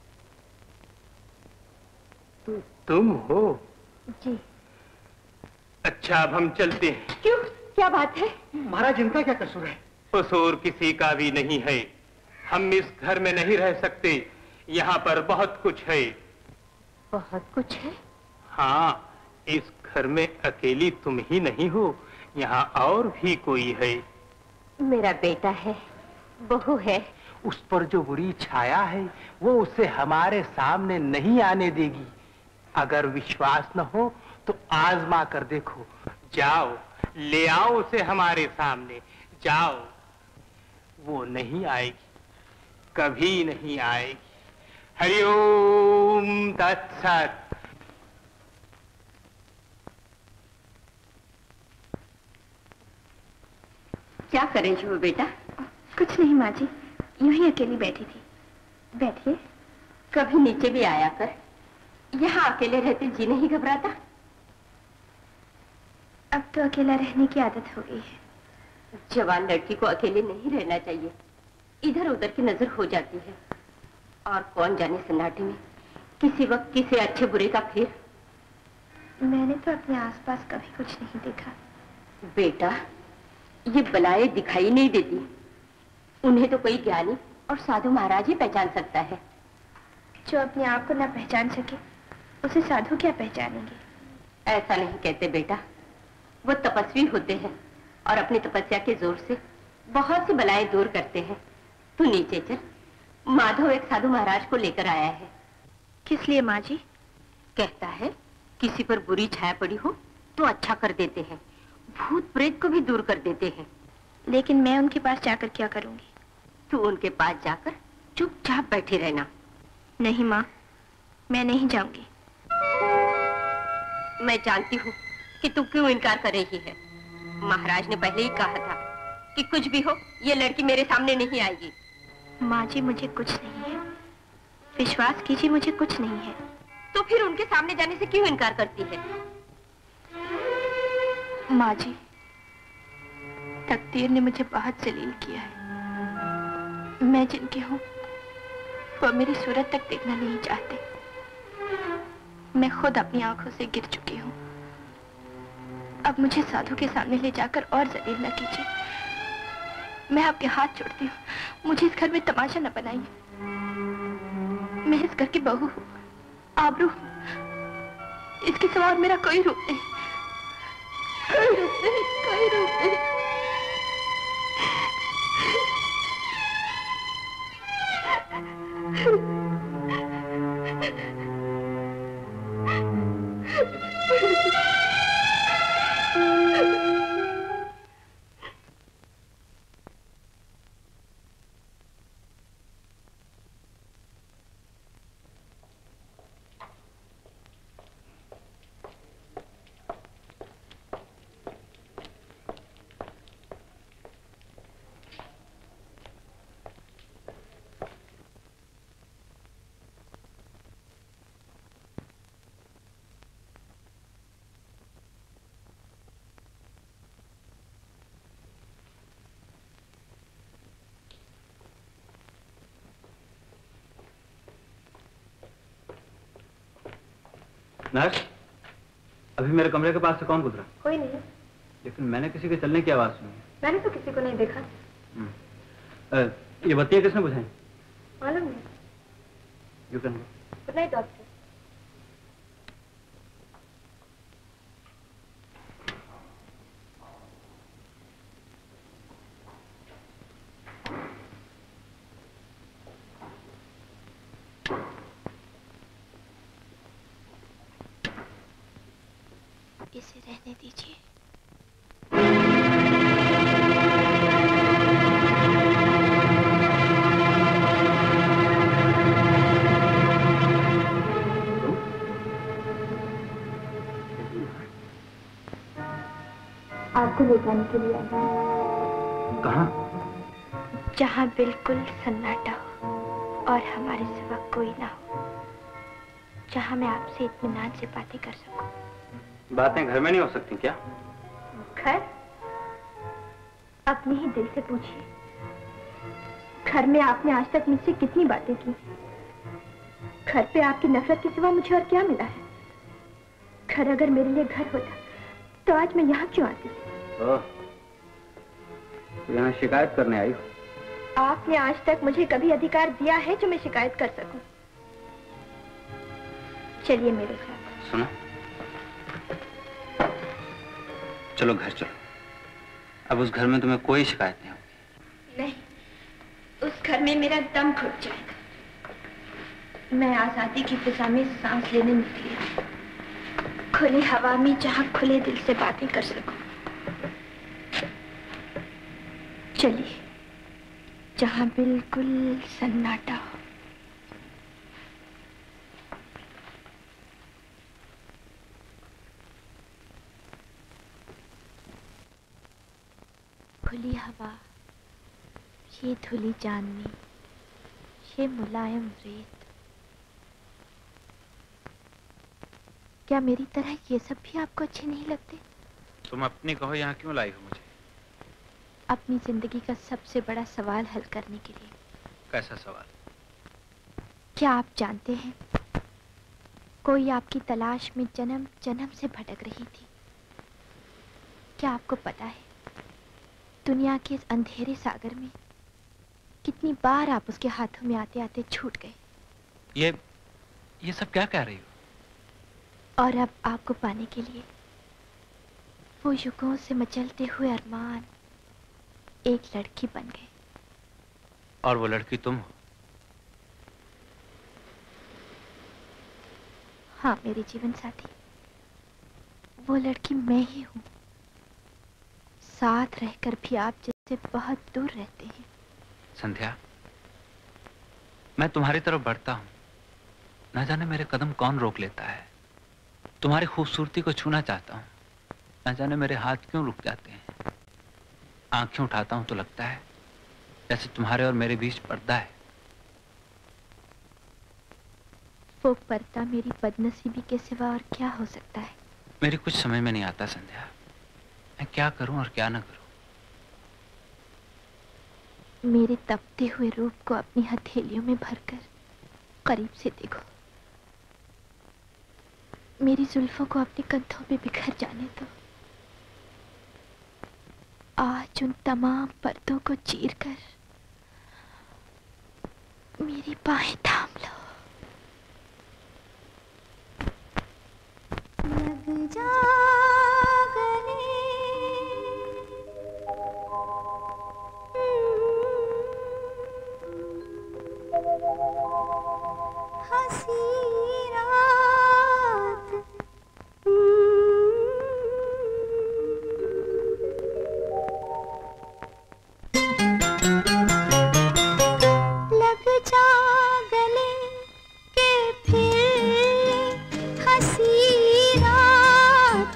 तु, तुम हो? जी। अच्छा, अब हम चलते हैं। क्यों, क्या बात है? महाराज, इनका क्या कसूर है? कसूर किसी का भी नहीं है। हम इस घर में नहीं रह सकते। यहाँ पर बहुत कुछ है। बहुत कुछ है? हाँ, इस घर में अकेली तुम ही नहीं हो, यहाँ और भी कोई है। मेरा बेटा है, बहू है। उस पर जो बुरी छाया है वो उसे हमारे सामने नहीं आने देगी। अगर विश्वास न हो तो आजमा कर देखो। जाओ, ले आओ उसे हमारे सामने। जाओ, वो नहीं आएगी, कभी नहीं आएगी। हरिओम तत्सत। क्या कर रही हो बेटा? कुछ नहीं माँ जी, यूं ही अकेली बैठी थी। बैठिए। कभी नीचे भी आया कर। यहाँ अकेले रहते जी नहीं घबराता? अब तो अकेला रहने की आदत हो गई है। जवान लड़की को अकेले नहीं रहना चाहिए, इधर उधर की नजर हो जाती है। और कौन जाने सन्नाटे में किसी वक्त किसी अच्छे बुरे का फिर। मैंने तो अपने आसपास कभी कुछ नहीं देखा। बेटा, ये बलाएं दिखाई नहीं देती। उन्हें तो कोई ज्ञानी और साधु महाराज ही पहचान सकता है। जो अपने आप को न पहचान सके उसे साधु क्या पहचानेंगे? ऐसा नहीं कहते बेटा, वो तपस्वी होते हैं और अपनी तपस्या के जोर से बहुत सी बलाएं दूर करते हैं। तू नीचे चल, माधव एक साधु महाराज को लेकर आया है। किस लिए माँ जी? कहता है किसी पर बुरी छाया पड़ी हो तो अच्छा कर देते हैं, भूत प्रेत को भी दूर कर देते हैं। लेकिन मैं उनके पास जाकर क्या करूंगी? तू उनके पास जाकर चुपचाप बैठे रहना। नहीं माँ, मैं नहीं जाऊंगी। मैं जानती हूँ कि तू क्यों इनकार कर रही है। महाराज ने पहले ही कहा था कि कुछ भी हो ये लड़की मेरे सामने नहीं आएगी। माँ जी, मुझे कुछ नहीं है, विश्वास कीजिए, मुझे कुछ नहीं है। तो फिर उनके सामने जाने से क्यों इनकार करती है? माँ जी, तकदीर ने मुझे बहुत जलील किया है। मैं जिनकी हूँ वो मेरी सूरत तक देखना नहीं चाहते। मैं खुद अपनी आंखों से गिर चुकी हूँ। अब मुझे साधु के सामने ले जाकर और जलील न कीजिए। मैं आपके हाथ जोड़ती हूँ, मुझे इस घर में तमाशा न बनाइए। मैं इस घर की बहू हूँ, आबरू हूँ। इसके सिवा और मेरा कोई रूप नहीं, कोई रूप नहीं, कोई रूप नहीं। नर्स, अभी मेरे कमरे के पास से कौन गुजरा? कोई नहीं। लेकिन मैंने किसी के चलने की आवाज सुनी। मैंने तो किसी को नहीं देखा। आ, ये बत्तियां किसने बुझाई? मालूम नहीं। You can good night doctor. इसे रहने दीजिए। आपको ले जाने के लिए आई हूँ। कहाँ? जहाँ बिल्कुल सन्नाटा हो और हमारे सिवा कोई ना हो, जहाँ मैं आपसे इत्मीनान से बातें कर सकूं। बातें घर में नहीं हो सकती क्या? घर? अपने ही दिल से पूछिए, घर में आपने आज तक मुझसे कितनी बातें की? घर पे आपकी नफरत के सिवा मुझे और क्या मिला है? घर अगर मेरे लिए घर होता तो आज मैं यहाँ क्यों आती? ओह, तो यहाँ शिकायत करने आई हो? आपने आज तक मुझे कभी अधिकार दिया है जो मैं शिकायत कर सकूं? चलिए मेरे साथ। सुनो, चलो घर चलो। अब उस घर में तुम्हें कोई शिकायत नहीं होगी। नहीं, उस घर में मेरा दम घुट जाएगा। मैं आजादी की फिजा में सांस लेने निकली हूँ, खुली हवा में, जहाँ खुले दिल से बातें कर सकूं। चलिए, जहाँ बिल्कुल सन्नाटा हो। खुली हवा, ये धुली चांदनी, ये मुलायम रेत। क्या मेरी तरह ये सब भी आपको अच्छे नहीं लगते? तुम अपनी कहो, यहाँ क्यों लाई हो मुझे? अपनी जिंदगी का सबसे बड़ा सवाल हल करने के लिए। कैसा सवाल? क्या आप जानते हैं, कोई आपकी तलाश में जन्म जन्म से भटक रही थी। क्या आपको पता है, दुनिया के इस अंधेरे सागर में कितनी बार आप उसके हाथों में आते आते छूट गए। ये ये सब क्या कह रही हो? और अब आपको पाने के लिए वो युगों से मचलते हुए अरमान एक लड़की बन गए। और वो लड़की तुम हो? हाँ मेरे जीवन साथी, वो लड़की मैं ही हूँ। साथ रहकर भी आप जिससे बहुत दूर रहते हैं। संध्या, मैं तुम्हारी तरफ बढ़ता हूँ, न जाने मेरे कदम कौन रोक लेता है। तुम्हारी खूबसूरती को छूना चाहता हूँ, न जाने मेरे हाथ क्यों रुक जाते हैं। आंखें उठाता हूँ तो लगता है जैसे तुम्हारे और मेरे बीच पर्दा है। वो पर्दा मेरी बदनसीबी के सिवा और क्या हो सकता है? मेरी कुछ समझ में नहीं आता संध्या, मैं क्या करूं और क्या ना करूं। मेरे तपते हुए रूप को अपनी हथेलियों में भरकर करीब से देखो। मेरी जुल्फों को अपने कंधों पे बिखर जाने दो। आज उन तमाम पर्दों को चीरकर मेरी बाहें थाम लो। लग जा गले, हंसी रात, लग जा गले के फिर हंसी रात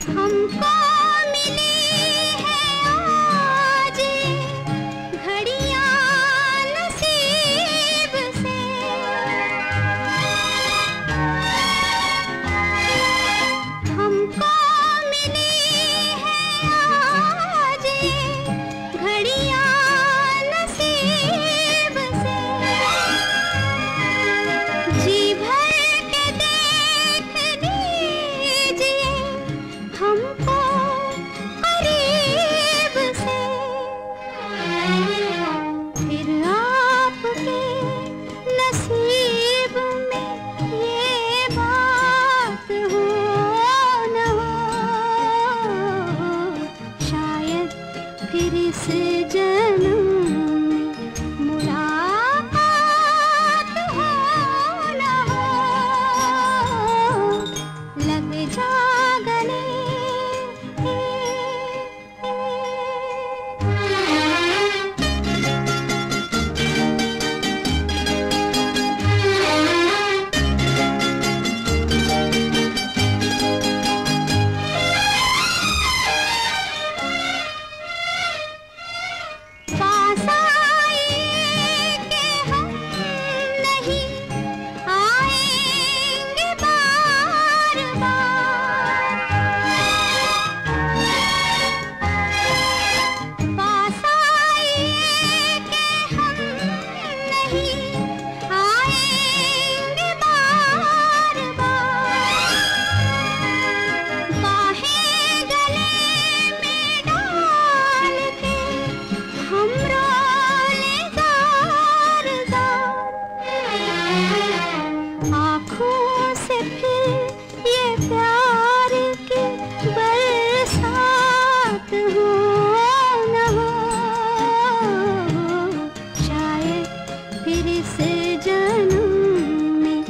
हमको मिली है आज घड़ियां नसीब से, हमको मिली है आज घड़ियां नसीब से, जी भर के देख लीजिए हमको करीब से, फिर आपके नसीब में ये बात हो न हो, शायद फिर इस जन्म में मुलाकात हो न हो, लग जा गले पास आए कि हम नहीं आएंगे बार बार, पास आए कि हम नहीं आएंगे बार बार, बाहें गले में डाल के हम रोले जार जार, आँखों से फिर ये प्यार की बरसात हो न हो, शायद फिर इस जन्म में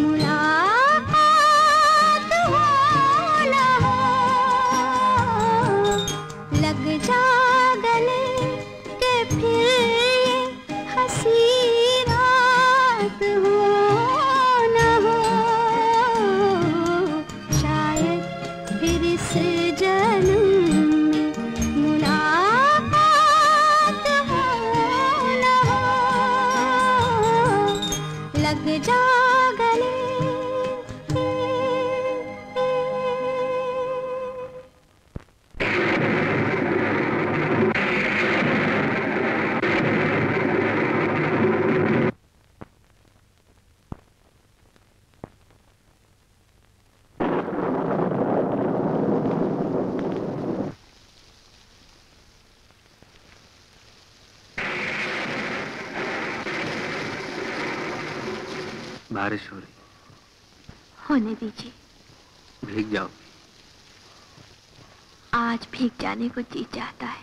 मुलाकात हो न हो, लग जा गले के फिर ये हंसी रात हो न हो, शायद फिर इस जन्म में मुलाकात हो न हो, लग जा गले बारिश हो रही, होने दीजिए, भीग जाओ। आज भीग जाने को जी चाहता है।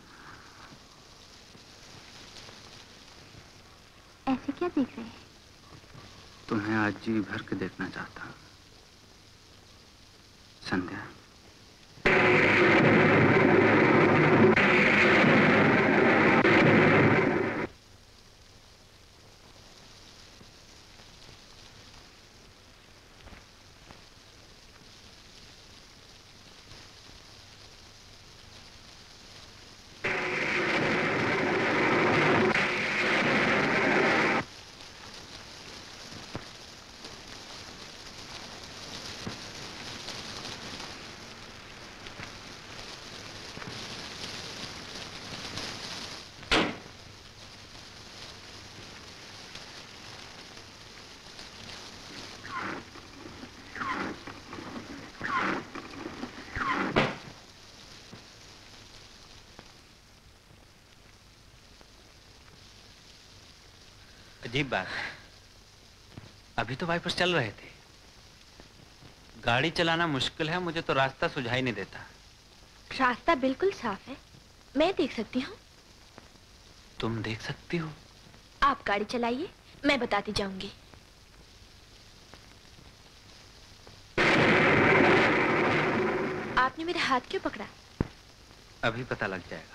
ऐसे क्या देख रहे हैं? तुम्हें आज जी भर के देखना चाहता हूं। संध्या, अजीब बात है, अभी तो वाइपर्स चल रहे थे। गाड़ी चलाना मुश्किल है, मुझे तो रास्ता सुझाई नहीं देता। रास्ता बिल्कुल साफ है, मैं देख सकती हूँ। तुम देख सकती हो? आप गाड़ी चलाइए, मैं बताती जाऊंगी। आपने मेरा हाथ क्यों पकड़ा? अभी पता लग जाएगा।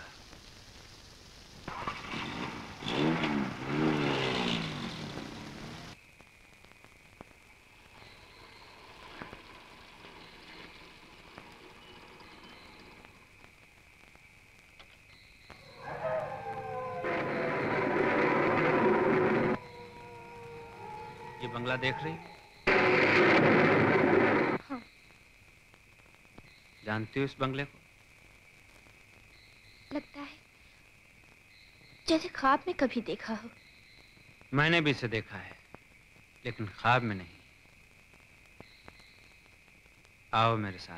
बंगला देख रही? हाँ। जानती हो इस बंगले को? लगता है जैसे ख्वाब में कभी देखा हो। मैंने भी इसे देखा है, लेकिन ख्वाब में नहीं। आओ मेरे साथ।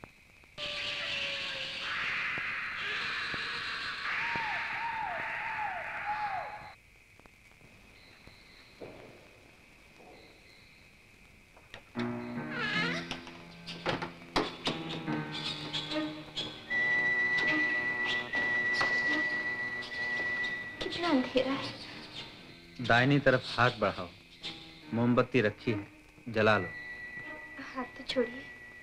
कितना अंधेरा है। दाहिनी तरफ हाथ बढ़ाओ, मोमबत्ती रखी है, जला लो। हाथ तो छोड़िए।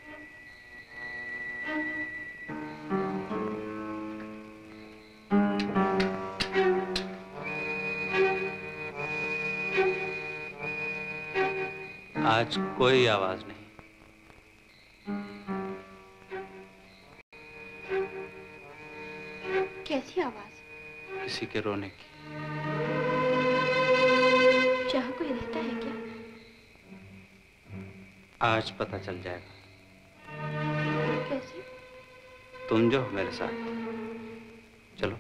आज कोई आवाज नहीं। कैसी आवाज? किसी के रोने की। जहाँ कोई रहता है क्या? आज पता चल जाएगा। कैसे? तुम जो हो मेरे साथ, चलो।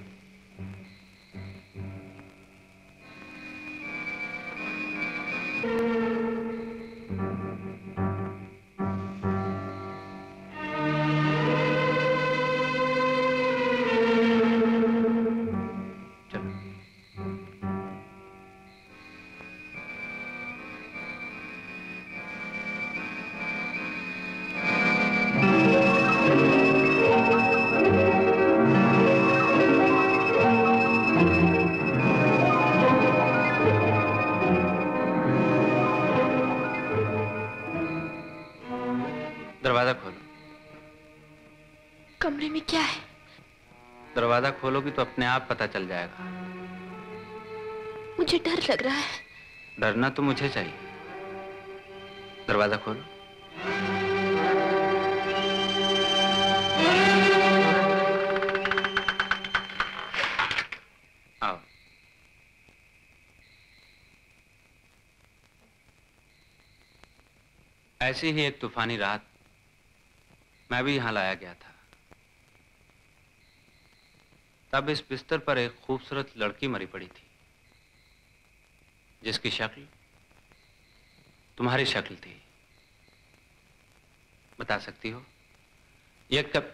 दरवाजा खोलो। कमरे में क्या है? दरवाजा खोलोगी तो अपने आप पता चल जाएगा। मुझे डर लग रहा है। डरना तो मुझे चाहिए। दरवाजा खोलो। आओ। ऐसी ही एक तूफानी रात मैं भी यहां लाया गया था। तब इस बिस्तर पर एक खूबसूरत लड़की मरी पड़ी थी, जिसकी शक्ल तुम्हारी शक्ल थी। बता सकती हो ये कब?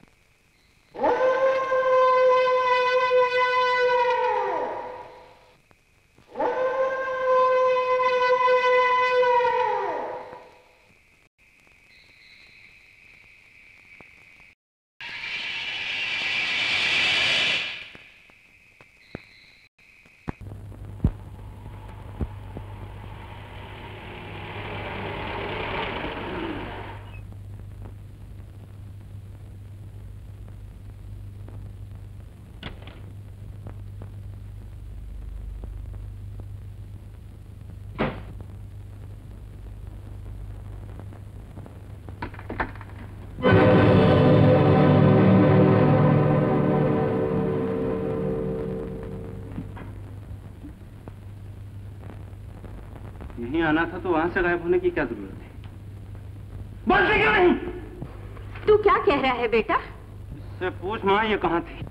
आना था तो वहां से गायब होने की क्या जरूरत है? बोलते क्यों नहीं? तू क्या कह रहा है बेटा? इससे पूछ मां, ये कहां थी?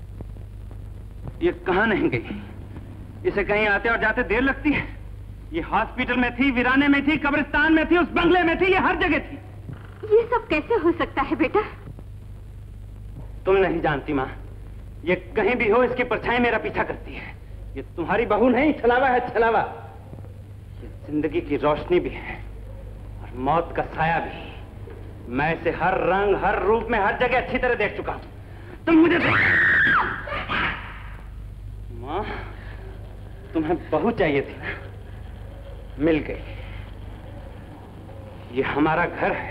ये कहां नहीं गई? इसे कहीं आते और जाते देर लगती है। ये हॉस्पिटल में थी, वीराने में थी, कब्रिस्तान में थी, उस बंगले में थी, ये हर जगह थी। ये सब कैसे हो सकता है बेटा? तुम नहीं जानती मां, ये कहीं भी हो इसकी परछाई मेरा पीछा करती है। ये तुम्हारी बहू नहीं, छलावा है, छलावा। ये जिंदगी की रोशनी भी है और मौत का साया भी। मैं इसे हर रंग, हर रूप में, हर जगह अच्छी तरह देख चुका हूं। तुम मुझे देख। मां, तुम्हें बहू चाहिए थी ना, मिल गई। ये हमारा घर है,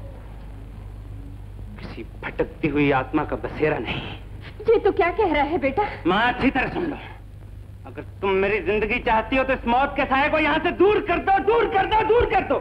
किसी भटकती हुई आत्मा का बसेरा नहीं। ये तो क्या कह रहा है बेटा? मां, अच्छी तरह सुन लो। अगर तुम मेरी जिंदगी चाहती हो तो इस मौत के साये को यहां से दूर कर दो, दूर कर दो, दूर कर दो।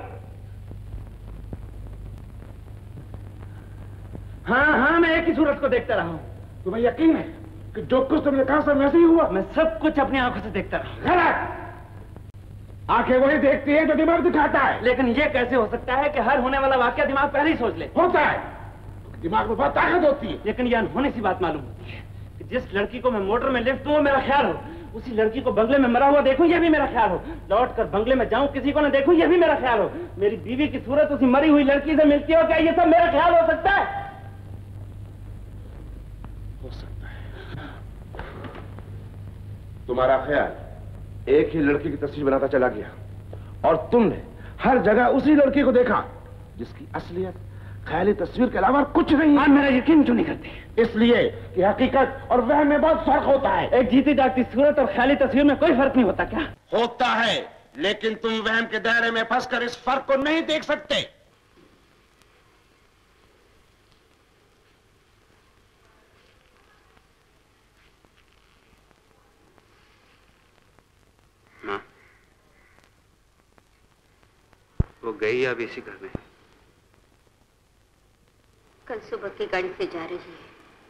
हाँ हाँ, मैं एक ही सूरत को देखता रहा हूं। तुम्हें यकीन है कि जो कुछ तुमने कहा सब वैसे ही हुआ? मैं सब कुछ अपनी आंखों से देखता रहा। गलत। आंखें वही देखती है जो दिमाग दिखाता है। लेकिन ये कैसे हो सकता है कि हर होने वाला वाक्य दिमाग पहले ही सोच ले? होता है, दिमाग में बहुत ताकत होती है। लेकिन यह अनहोनी सी बात मालूम होती है कि जिस लड़की को मैं मोटर में लिफ्ट दूं मेरा ख्याल हो, उसी लड़की को बंगले में मरा हुआ देखूं ये भी मेरा ख्याल हो, लौट कर बंगले में जाऊं किसी को न देखूं ये भी मेरा ख्याल हो, मेरी बीवी की सूरत उसी मरी हुई लड़की से मिलती हो, क्या ये सब मेरा ख्याल हो सकता है? हो सकता है। तुम्हारा ख्याल एक ही लड़की की तस्वीर बनाता चला गया और तुमने हर जगह उसी लड़की को देखा जिसकी असलियत ख्याली तस्वीर के अलावा कुछ नहीं। आप मेरा यकीन क्यों नहीं करते? इसलिए कि हकीकत और वहम में बहुत फर्क होता है। एक जीती जागती सूरत और ख्याली तस्वीर में कोई फर्क नहीं होता क्या? होता है, लेकिन तुम वहम के दायरे में फंसकर इस फर्क को नहीं देख सकते। माँ, वो गई अब इसी घर में? कल सुबह की गाड़ी से जा रही है।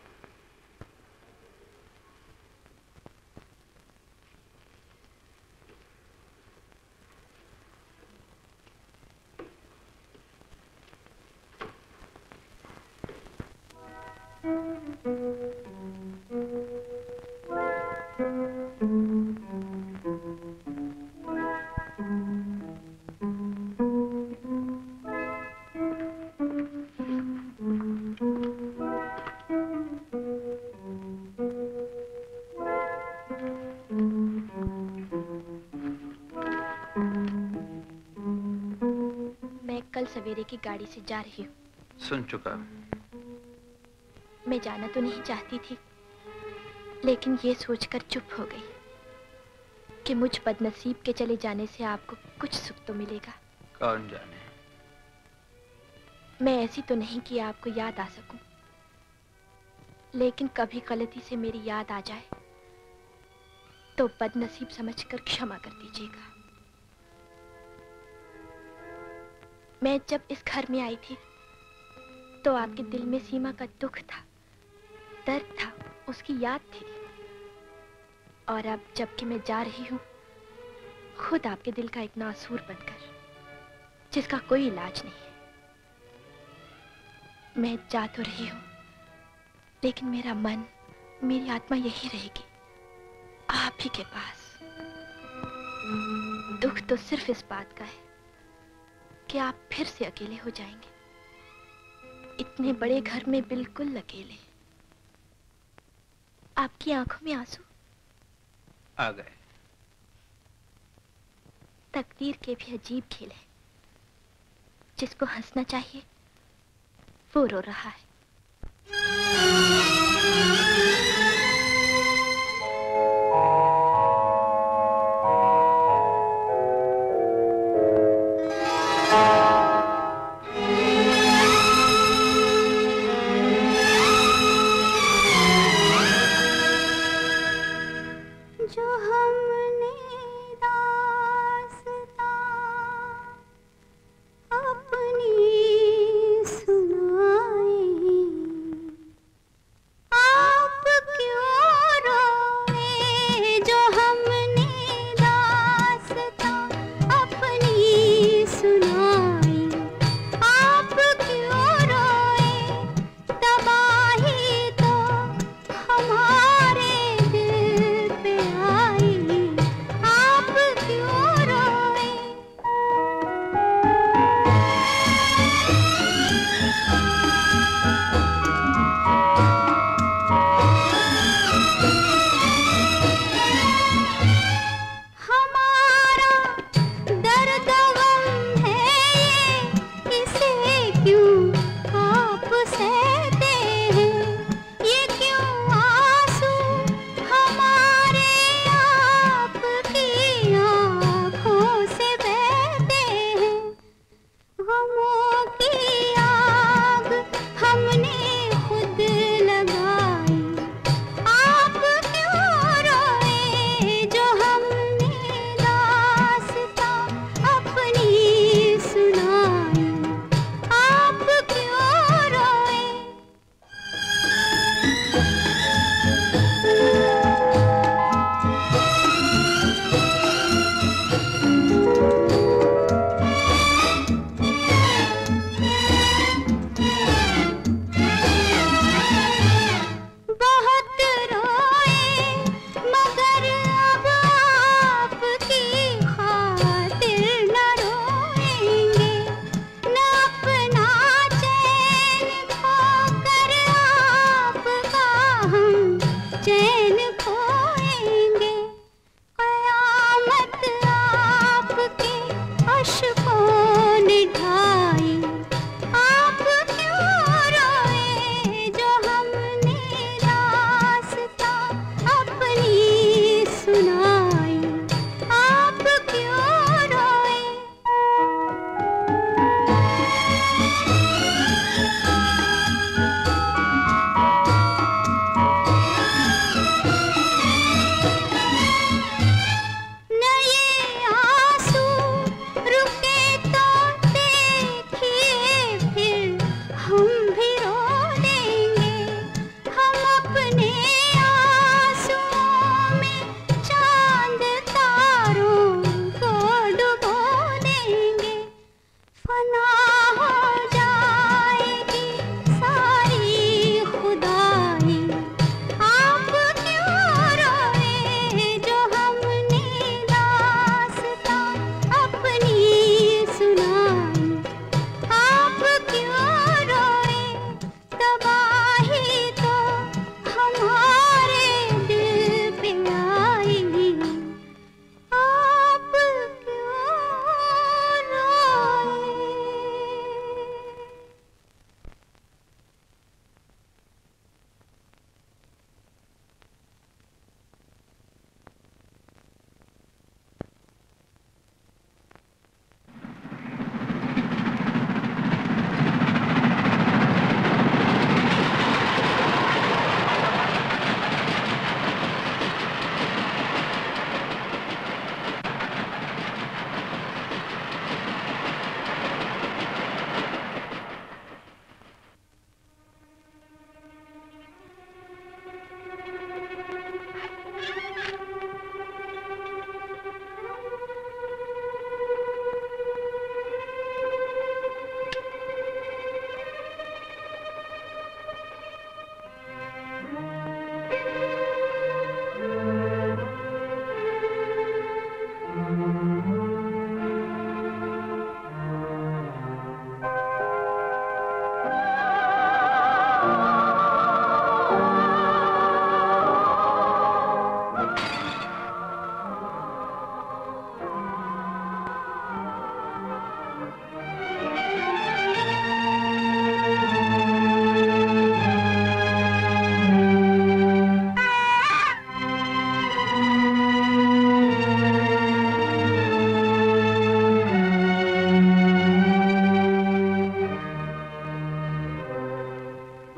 सवेरे की गाड़ी से जा रही हूँ। सुन चुका। मैं जाना तो नहीं चाहती थी, लेकिन ये सोचकर चुप हो गई कि मुझ बदनसीब के चले जाने से आपको कुछ सुख तो मिलेगा। कौन जाने। मैं ऐसी तो नहीं कि आपको याद आ सकूं, लेकिन कभी गलती से मेरी याद आ जाए तो बदनसीब समझकर क्षमा कर दीजिएगा। मैं जब इस घर में आई थी तो आपके दिल में सीमा का दुख था, दर्द था, उसकी याद थी। और अब जबकि मैं जा रही हूँ खुद आपके दिल का एक नासूर बनकर, जिसका कोई इलाज नहीं है। मैं जा तो रही हूँ, लेकिन मेरा मन, मेरी आत्मा यही रहेगी, आप ही के पास। दुख तो सिर्फ इस बात का है कि आप फिर से अकेले हो जाएंगे, इतने बड़े घर में बिल्कुल अकेले। आपकी आंखों में आंसू आ गए। तकदीर के भी अजीब खेल है, जिसको हंसना चाहिए वो रो रहा है। आप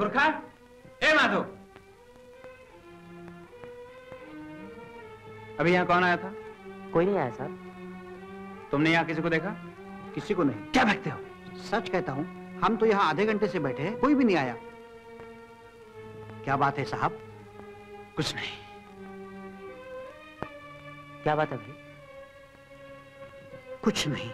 मूर्खा, ए माधो, अभी यहाँ कौन आया था? कोई नहीं आया साहब। तुमने यहाँ किसी को देखा? किसी को नहीं। क्या बकते हो? सच कहता हूँ, हम तो यहाँ आधे घंटे से बैठे हैं, कोई भी नहीं आया। क्या बात है साहब? कुछ नहीं। क्या बात है भाई? कुछ नहीं।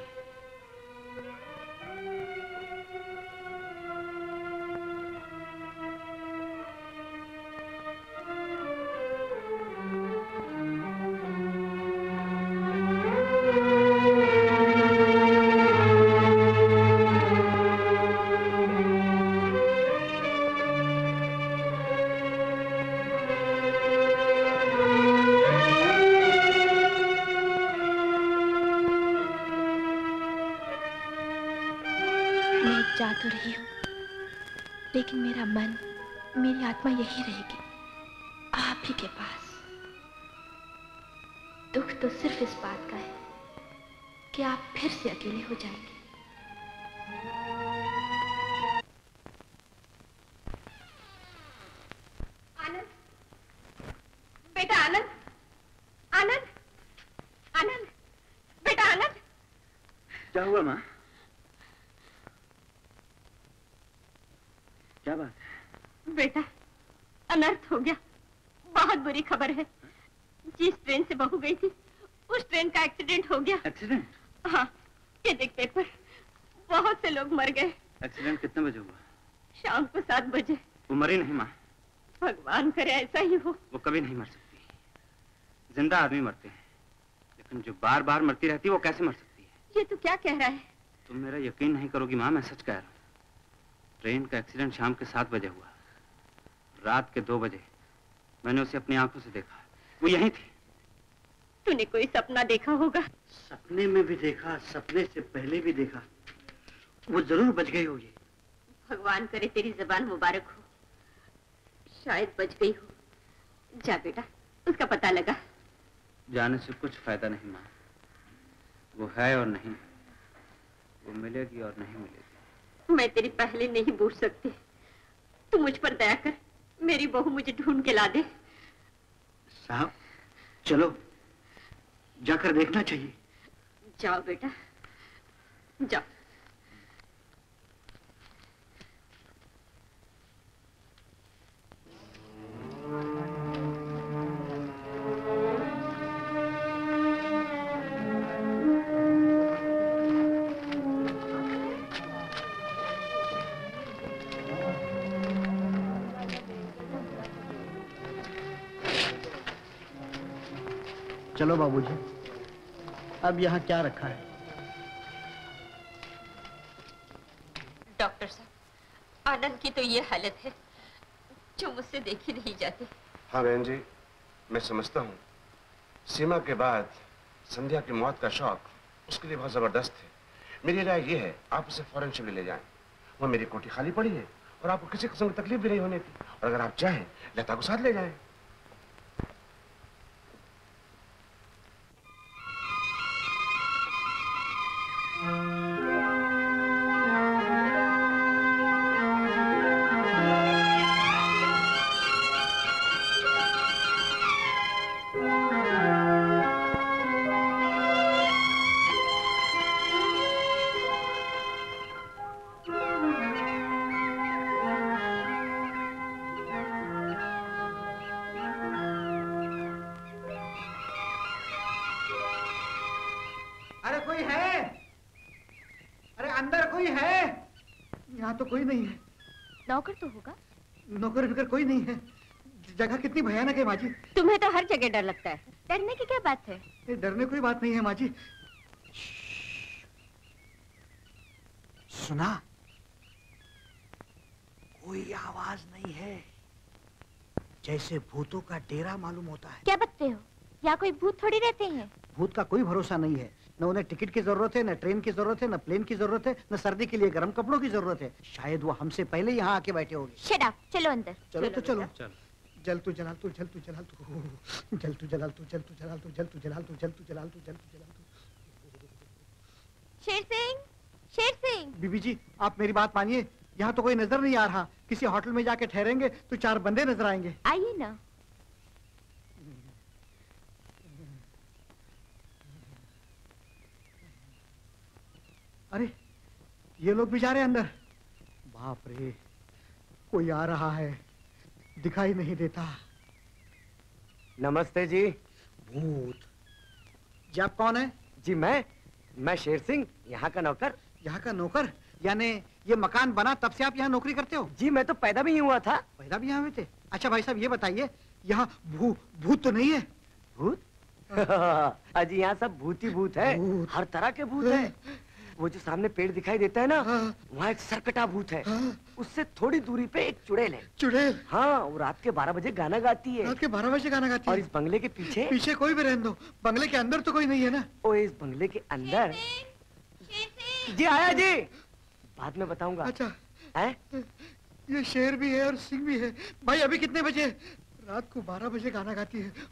तो रही हूँ, लेकिन मेरा मन, मेरी आत्मा यही रहेगी, आप ही के पास। दुख तो सिर्फ इस बात का है कि आप फिर से अकेले हो जाएंगे। आनंद, बेटा आनंद, आनंद, आनंद, बेटा आनंद। क्या हुआ माँ? क्या बात है? बेटा, अनर्थ हो गया। बहुत बुरी खबर है। जिस ट्रेन से बहू गई थी, उस ट्रेन का एक्सीडेंट हो गया। एक्सीडेंट? हाँ, ये देख पेपर। बहुत से लोग मर गए। एक्सीडेंट कितने बजे हुआ? शाम को सात बजे। वो मरी नहीं माँ। भगवान करे ऐसा ही हो। वो कभी नहीं मर सकती। जिंदा आदमी मरते हैं, लेकिन जो बार बार मरती रहती है, वो कैसे मर सकती है? ये तू क्या कह रहा है? तुम मेरा यकीन नहीं करोगी माँ, मैं सच कह रहा हूँ। ट्रेन का एक्सीडेंट शाम के सात बजे हुआ। रात के दो बजे मैंने उसे अपनी आंखों से देखा। वो यहीं थी। तूने कोई सपना देखा होगा? सपने में भी देखा, सपने से पहले भी देखा। वो जरूर बच गई होगी। भगवान करे तेरी जबान मुबारक हो। शायद बच गई हो। जा बेटा, उसका पता लगा। जाने से कुछ फायदा नहीं माँ। वो है और नहीं, वो मिलेगी और नहीं मिलेगी। मैं तेरी पहले नहीं बूझ सकती। तू मुझ पर दया कर, मेरी बहू मुझे ढूंढ के ला दे। साहब, चलो जाकर देखना चाहिए। जाओ बेटा, जाओ। चलो बाबूजी, अब यहाँ क्या रखा है? डॉक्टर साहब, आनंद की तो ये हालत है जो मुझसे देखी नहीं जाती। हाँ बहन जी, मैं समझता हूँ। सीमा के बाद संध्या की मौत का शौक उसके लिए बहुत जबरदस्त है। मेरी राय ये है, आप उसे फौरन शिविर ले जाएं। वो मेरी कोठी खाली पड़ी है और आपको किसी किस्म की तकलीफ भी नहीं होने की। और अगर आप चाहें, लता को साथ ले जाएं। तो कोई नहीं है। नौकर तो होगा। नौकर फिकर कोई नहीं है। जगह कितनी भयानक है माँ जी। तुम्हें तो हर जगह डर लगता है। डरने की क्या बात है? डरने कोई बात नहीं है माँ जी। सुना? कोई आवाज नहीं है, जैसे भूतों का डेरा मालूम होता है। क्या बकते हो? यहाँ कोई भूत थोड़ी रहते हैं। भूत का कोई भरोसा नहीं है। न उन्हें टिकट की जरूरत है, न ट्रेन की जरूरत है, न प्लेन की जरूरत है, न सर्दी के लिए गर्म कपड़ों की जरूरत है। शायद वो हमसे पहले यहाँ आके बैठे होंगे। शट अप, चलो अंदर। चलो तो चलो। जल तू जलाल तू, जल तू जलाल तू, जल तू जलाल तू, जल तू जलाल तू, जल तू जलाल तू, जल तू जलाल तू, जल तू जलाल तू। शेर सिंह, शेर सिंह। बीबी जी, आप मेरी बात मानिए। यहाँ तो कोई नजर नहीं आ रहा। किसी होटल में जाके ठहरेंगे तो चार बंदे नजर आएंगे। आइए ना। अरे ये लोग भी जा रहे हैं अंदर। बाप रे, कोई आ रहा है, दिखाई नहीं देता। नमस्ते जी। भूत। जी आप कौन है? जी मैं मैं शेर सिंह, यहाँ का नौकर। यहाँ का नौकर? यानी ये मकान बना तब से आप यहाँ नौकरी करते हो? जी मैं तो पैदा भी नहीं हुआ था। पैदा भी यहाँ हुए थे? अच्छा भाई साहब ये बताइए, यहाँ भू भूत तो नहीं है? भूत? अजी यहाँ सब भूत ही भूत है, हर तरह के भूत है। वो जो सामने पेड़ दिखाई देता है ना, वहाँ एक सरकटा भूत है। उससे थोड़ी दूरी पे एक चुड़ैल है। चुड़ैल? हाँ, वो रात के बारह बजे गाना गाती है। रात के बारह बजे गाना गाती है? और इस बंगले के पीछे? पीछे कोई भी रहने दो, बंगले के अंदर तो कोई नहीं है ना? ओ, इस बंगले के अंदर? जी आया जी, बाद में बताऊंगा। अच्छा है? ये शेर भी है और सिंह भी है। भाई अभी कितने बजे? रात को बारह बजे गाना गाती है।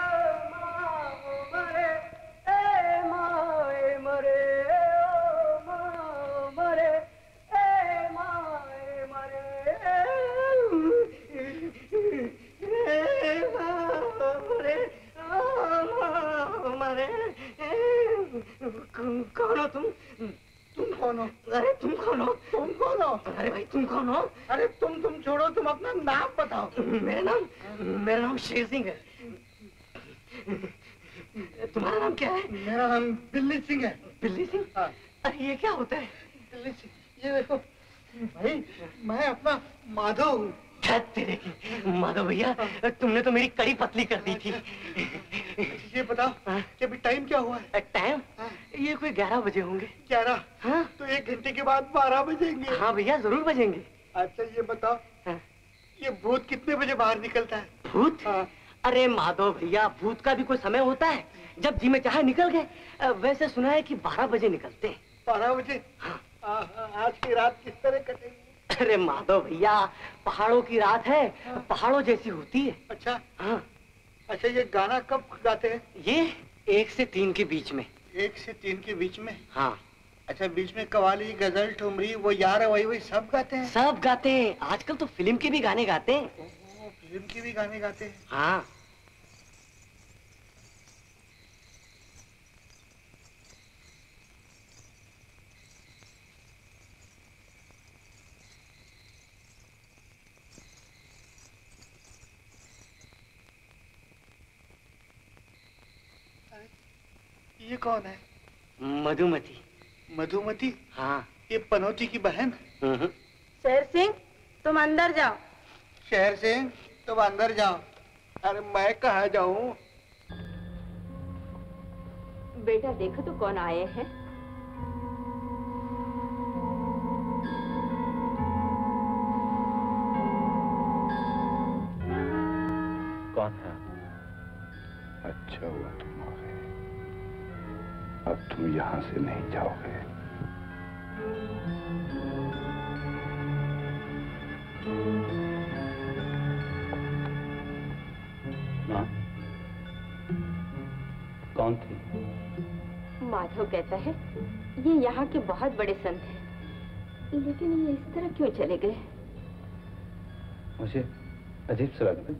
कौन हो तुम? तुम कौन हो? अरे तुम कौन हो? तुम कौन हो? अरे भाई तुम कौन हो? अरे तुम तुम छोड़ो, तुम अपना नाम बताओ। मेरा नाम मेरा नाम शेर सिंह है। तुम्हारा नाम क्या है? मेरा नाम बिल्ली सिंह है। बिल्ली सिंह? हाँ। अरे ये क्या होता है? बिल्ली सिंह, ये देखो भाई, मैं अपना माधव हूँ। तेरे की माधव भैया, तुमने तो मेरी कड़ी पतली कर दी थी। ये बताओ कि अभी टाइम क्या हुआ है? टाइम? ये कोई ग्यारह बजे होंगे। ग्यारह? हाँ? तो एक घंटे के बाद बारह बजेंगे। हाँ भैया जरूर बजेंगे। अच्छा ये बताओ, हाँ? ये भूत कितने बजे बाहर निकलता है? भूत? हाँ। अरे माधव भैया, भूत का भी कोई समय होता है, जब जी में चाहे निकल गए। वैसे सुना है कि बारह बजे निकलते हैं। बारह बजे? हाँ। आज की रात किस तरह कटेगी? अरे माधव भैया, पहाड़ों की रात है, हाँ। पहाड़ों जैसी होती है। अच्छा हाँ। अच्छा ये गाना कब गाते हैं? ये एक से तीन के बीच में। एक से तीन के बीच में? हाँ। अच्छा बीच में कवाली, गजल, ठुमरी, वो यार वही वही सब गाते हैं? सब गाते हैं, आजकल तो फिल्म के भी गाने गाते हैं। ओह, फिल्म के भी गाने गाते हैं? हाँ। ये कौन है? मधुमती। मधुमती? हाँ। ये पनौती की बहन? शेर सिंह तुम अंदर जाओ। शेर सिंह तुम अंदर जाओ। अरे मैं कहाँ जाऊँ? बेटा देखो तो कौन आए हैं। कौन है? अच्छा हुआ तुम आ गए, अब तुम यहाँ से नहीं जाओगे। माँ, कौन थे? माधव कहता है ये यहाँ के बहुत बड़े संत हैं, लेकिन ये इस तरह क्यों चले गए? मुझे अजीब सा लगा।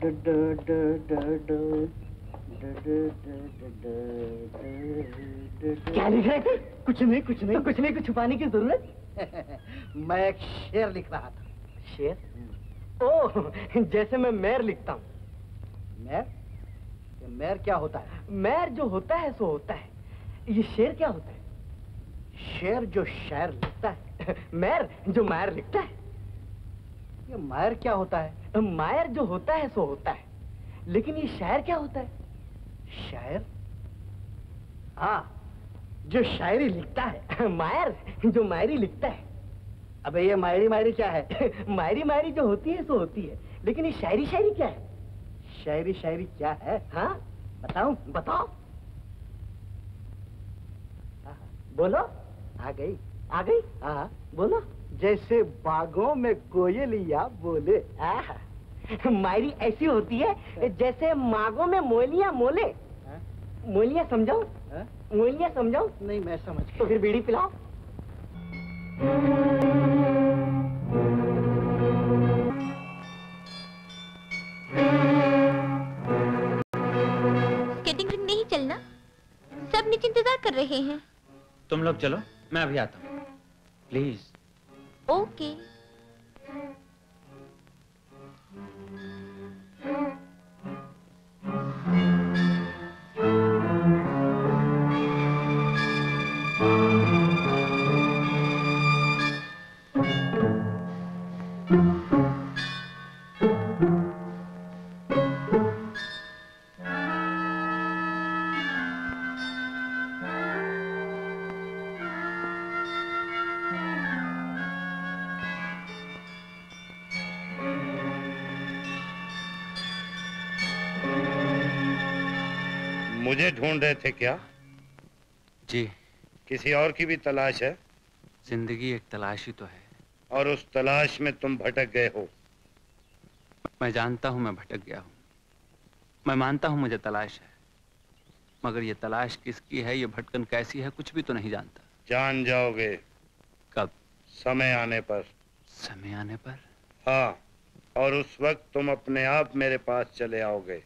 क्या लिख रहे थे? कुछ नहीं कुछ नहीं। तो कुछ नहीं, कुछ छुपाने की जरूरत? मैं एक शेर लिख रहा था। शेर? ओह, जैसे मैं मैर लिखता हूँ। मैर? ये मैर क्या होता है? मैर जो होता है सो होता है। ये शेर क्या होता है? शेर जो शायर लिखता है। मैर जो मायर लिखता है। ये मायर क्या होता है? मायर जो होता है सो होता है, लेकिन ये शायर क्या होता है? शायर? हाँ, जो शायरी लिखता है। मायर जो मायरी लिखता है। अबे ये मायरी मायरी क्या है? मायरी मायरी जो होती है सो होती है, लेकिन ये शायरी शायरी क्या है? शायरी शायरी क्या है? हाँ बताऊं? बताओ। बोलो। आ गई आ गई? हाँ बोलो। जैसे बागों में कोयलिया बोले। मायरी ऐसी होती है जैसे मागों में मोलियां मोले। मोलियां समझाओ? मोलियां समझाओ? नहीं मैं समझ गया। तो फिर बीड़ी पिलाओ। रहे हैं? तुम लोग चलो, मैं अभी आता हूँ। प्लीज। ओके। मुझे ढूंढ रहे थे क्या? जी। किसी और की भी तलाश है? जिंदगी एक तलाश ही तो है। और उस तलाश में तुम भटक गए हो। मैं जानता हूं मैं भटक गया हूं। मैं मानता हूं मुझे तलाश है, मगर ये तलाश किसकी है, ये भटकन कैसी है, कुछ भी तो नहीं जानता। जान जाओगे। कब? समय आने पर। समय आने पर? हाँ, और उस वक्त तुम अपने आप मेरे पास चले आओगे।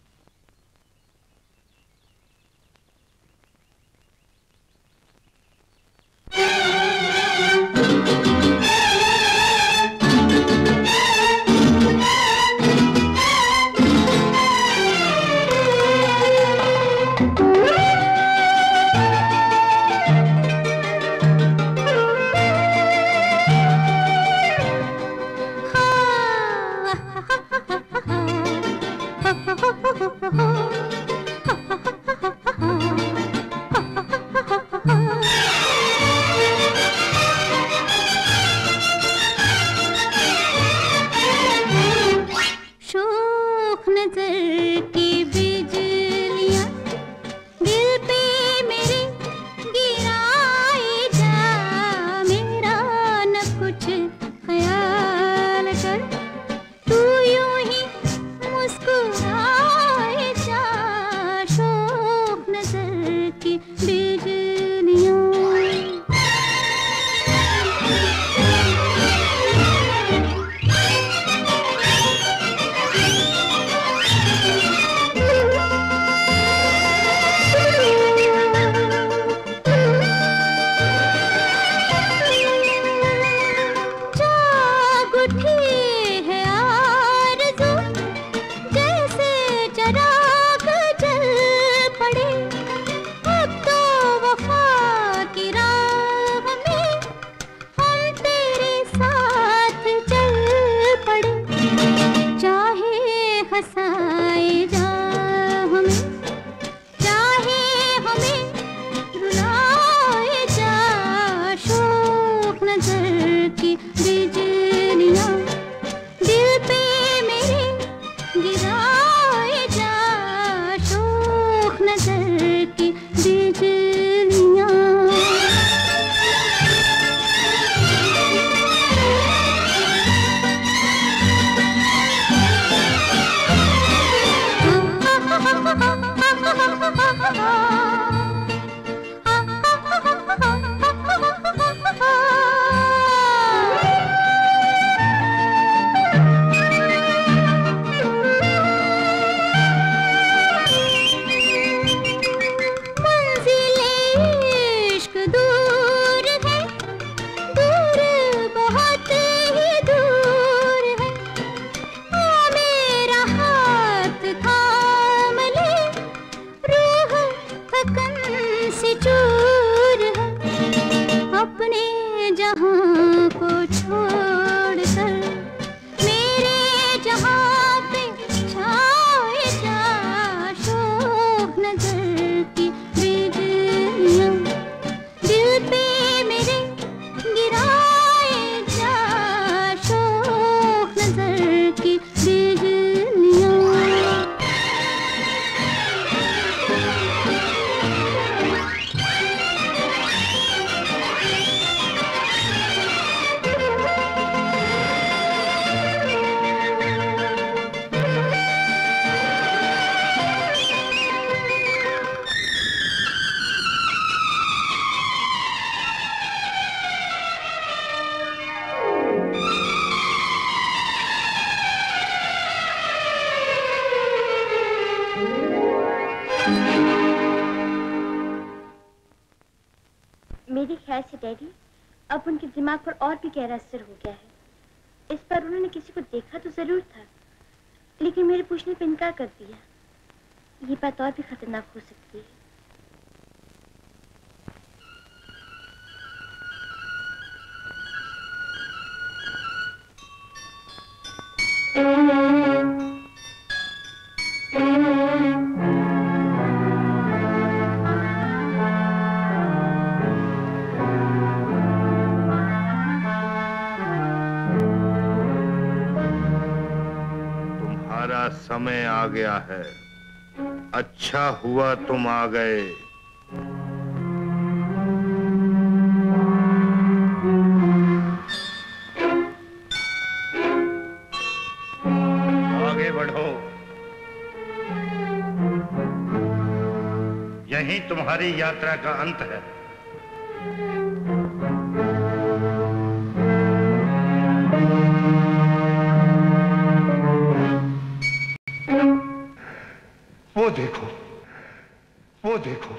दिमाग पर और भी गहरा असर हो गया है। इस पर उन्होंने किसी को देखा तो जरूर था, लेकिन मेरे पूछने पर इनकार कर दिया। ये बात और भी खतरनाक हो सकती है। समय आ गया है। अच्छा हुआ तुम आ गए। आगे बढ़ो। यही तुम्हारी यात्रा का अंत है। वो देखो, वो देखो।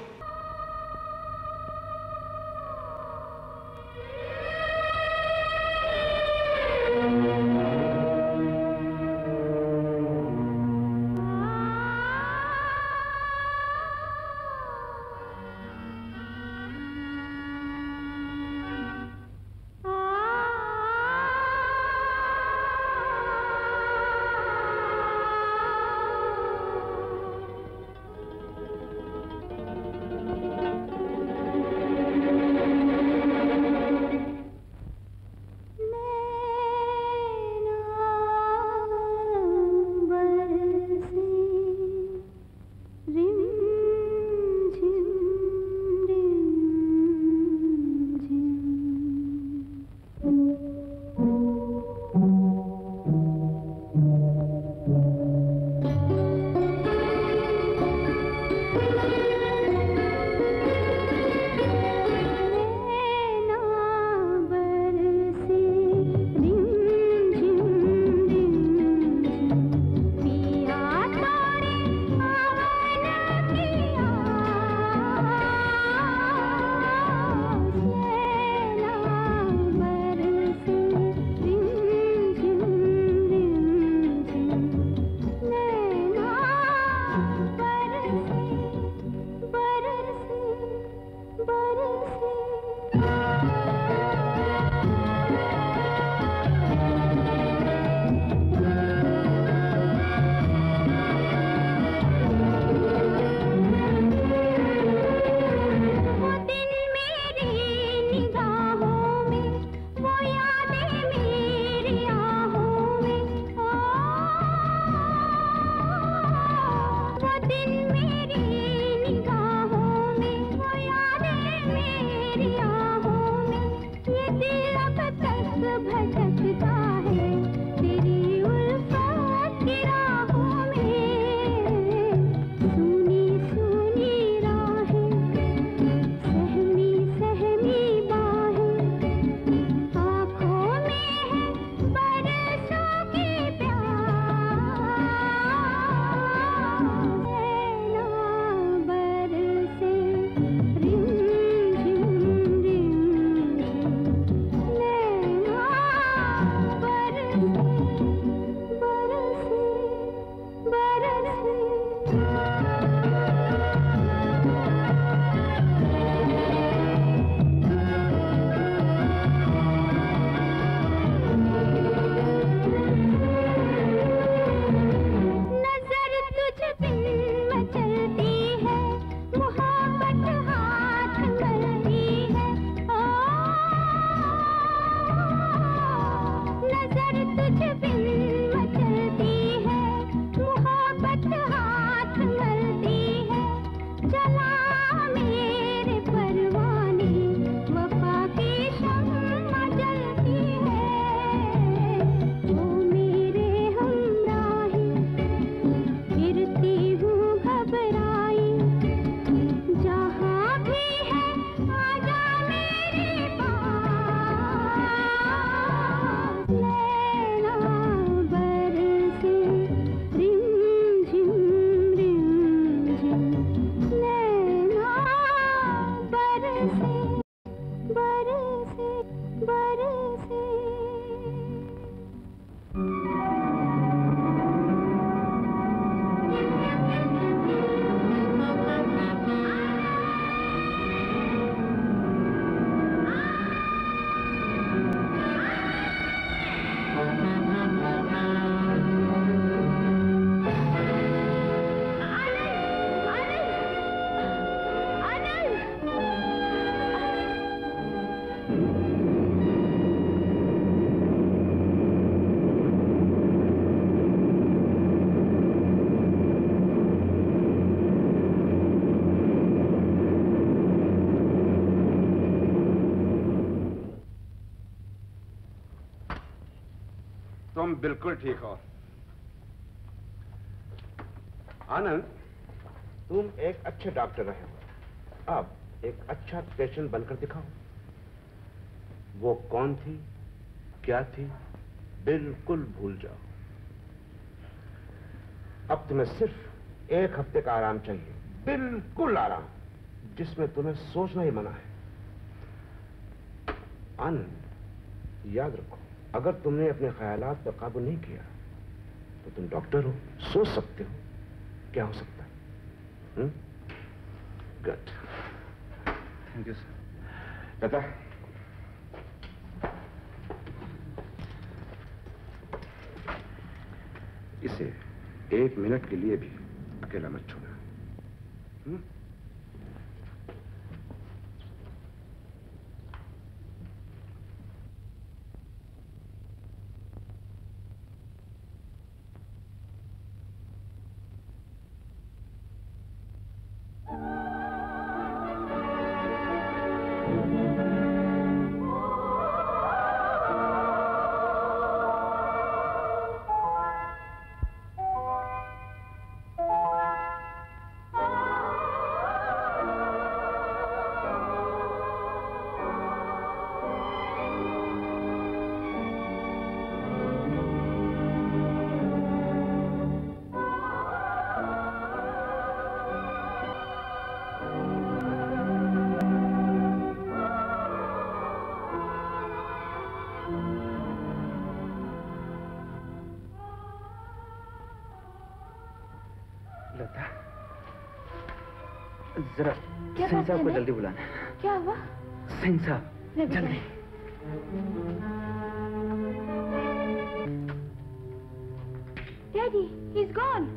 तुम बिल्कुल ठीक हो। आनंद, तुम एक अच्छे डॉक्टर रहे हो, अब एक अच्छा पेशेंट बनकर दिखाओ। वो कौन थी, क्या थी, बिल्कुल भूल जाओ। अब तुम्हें सिर्फ एक हफ्ते का आराम चाहिए, बिल्कुल आराम, जिसमें तुम्हें सोचना ही मना है। आनंद, याद रखो, अगर तुमने अपने ख्यालात पर काबू नहीं किया तो तुम डॉक्टर हो, सोच सकते हो क्या हो सकता है। Good, thank you sir. Lata, इसे एक मिनट के लिए भी अकेला मत छोड़ना। हुँ? जरा सिंह साहब को जल्दी बुलाना। क्या हुआ? सिंह साहब जल्दी। Daddy, he's gone.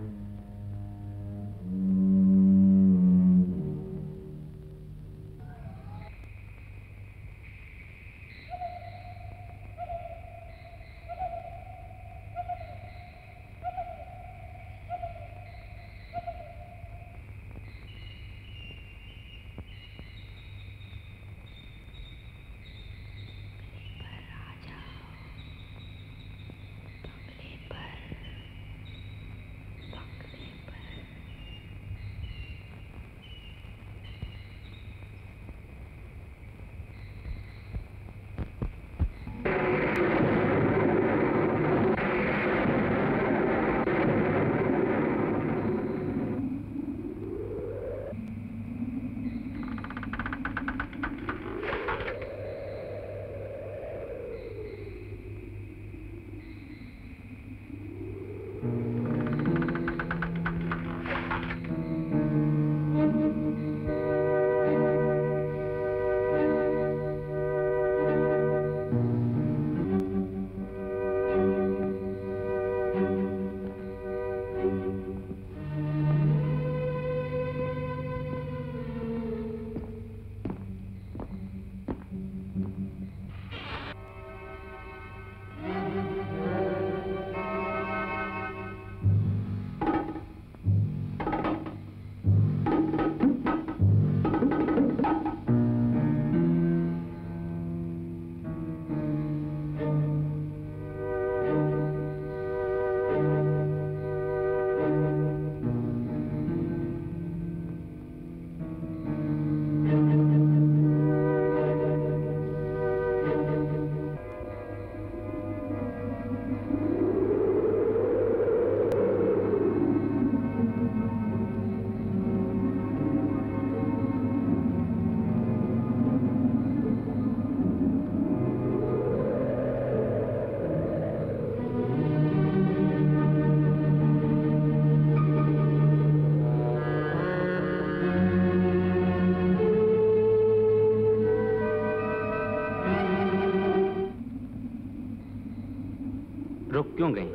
रुक क्यों गई?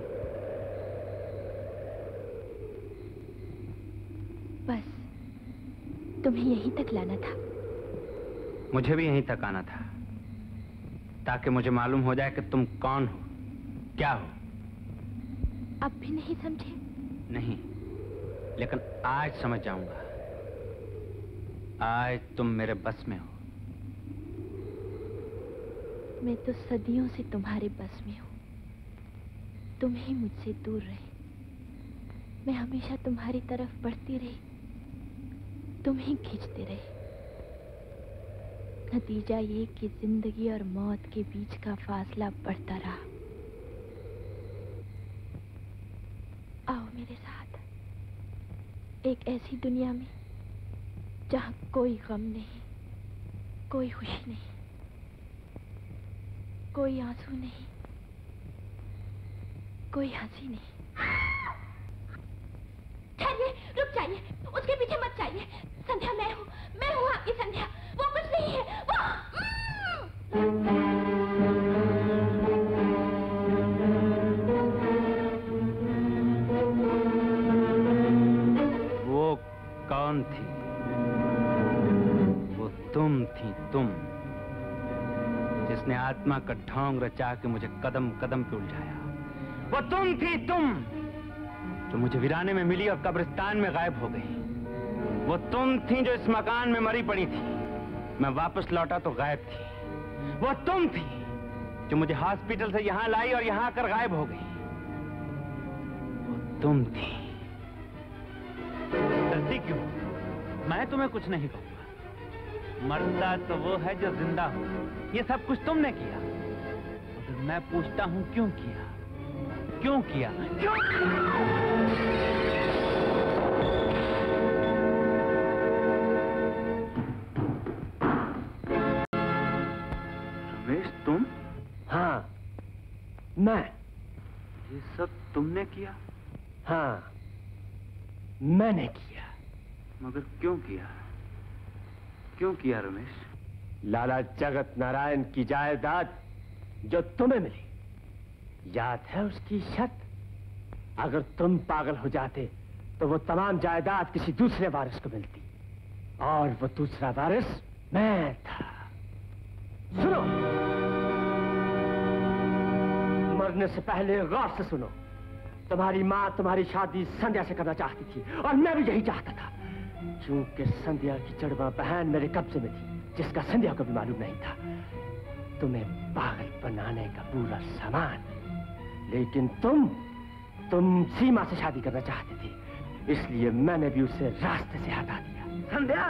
बस तुम्हें यहीं तक लाना था। मुझे भी यहीं तक आना था ताकि मुझे मालूम हो जाए कि तुम कौन हो, क्या हो। अब भी नहीं समझे? नहीं, लेकिन आज समझ जाऊंगा। आज तुम मेरे बस में हो। मैं तो सदियों से तुम्हारे बस में हूं। तुम ही मुझसे दूर रहे। मैं हमेशा तुम्हारी तरफ बढ़ती रही, तुम ही खींचते रहे। नतीजा ये कि जिंदगी और मौत के बीच का फासला बढ़ता रहा। आओ मेरे साथ, एक ऐसी दुनिया में जहाँ कोई गम नहीं, कोई खुशी नहीं, कोई आंसू नहीं, कोई हंसी नहीं। ठहरिए, रुक जाइए, उसके पीछे मत जाइए। संध्या मैं हूँ, मैं हूँ आपकी संध्या। वो कुछ नहीं है, वो वो कौन थी? वो तुम थी, तुम जिसने आत्मा का ढोंग रचा के मुझे कदम कदम पे उलझाया। वो तुम थी, तुम जो मुझे वीराने में मिली और कब्रिस्तान में गायब हो गई। वो तुम थी जो इस मकान में मरी पड़ी थी, मैं वापस लौटा तो गायब थी। वो तुम थी जो मुझे हॉस्पिटल से यहां लाई और यहां आकर गायब हो गई। वो तुम थी। डरती क्यों? मैं तुम्हें कुछ नहीं कहूंगा। मरता तो वो है जो जिंदा हो। ये सब कुछ तुमने किया, मगर मैं पूछता हूं क्यों किया? क्यों किया? क्यों रमेश, तुम? हाँ, मैं। ये सब तुमने किया? हाँ, मैंने किया। मगर क्यों किया? क्यों किया रमेश? लाला जगत नारायण की जायदाद जो तुम्हें मिली, याद है उसकी शर्त? अगर तुम पागल हो जाते तो वो तमाम जायदाद किसी दूसरे वारिस को मिलती, और वो दूसरा वारिस मैं था। सुनो, मरने से पहले गौर से सुनो। तुम्हारी माँ तुम्हारी शादी संध्या से करना चाहती थी, और मैं भी यही चाहता था, क्योंकि संध्या की जड़वा बहन मेरे कब्जे में थी, जिसका संध्या को भी मालूम नहीं था। तुम्हें पागल बनाने का पूरा सामान। लेकिन तुम तुम सीमा से शादी करना चाहती थी, इसलिए मैंने भी उसे रास्ते से हटा दिया। संध्या,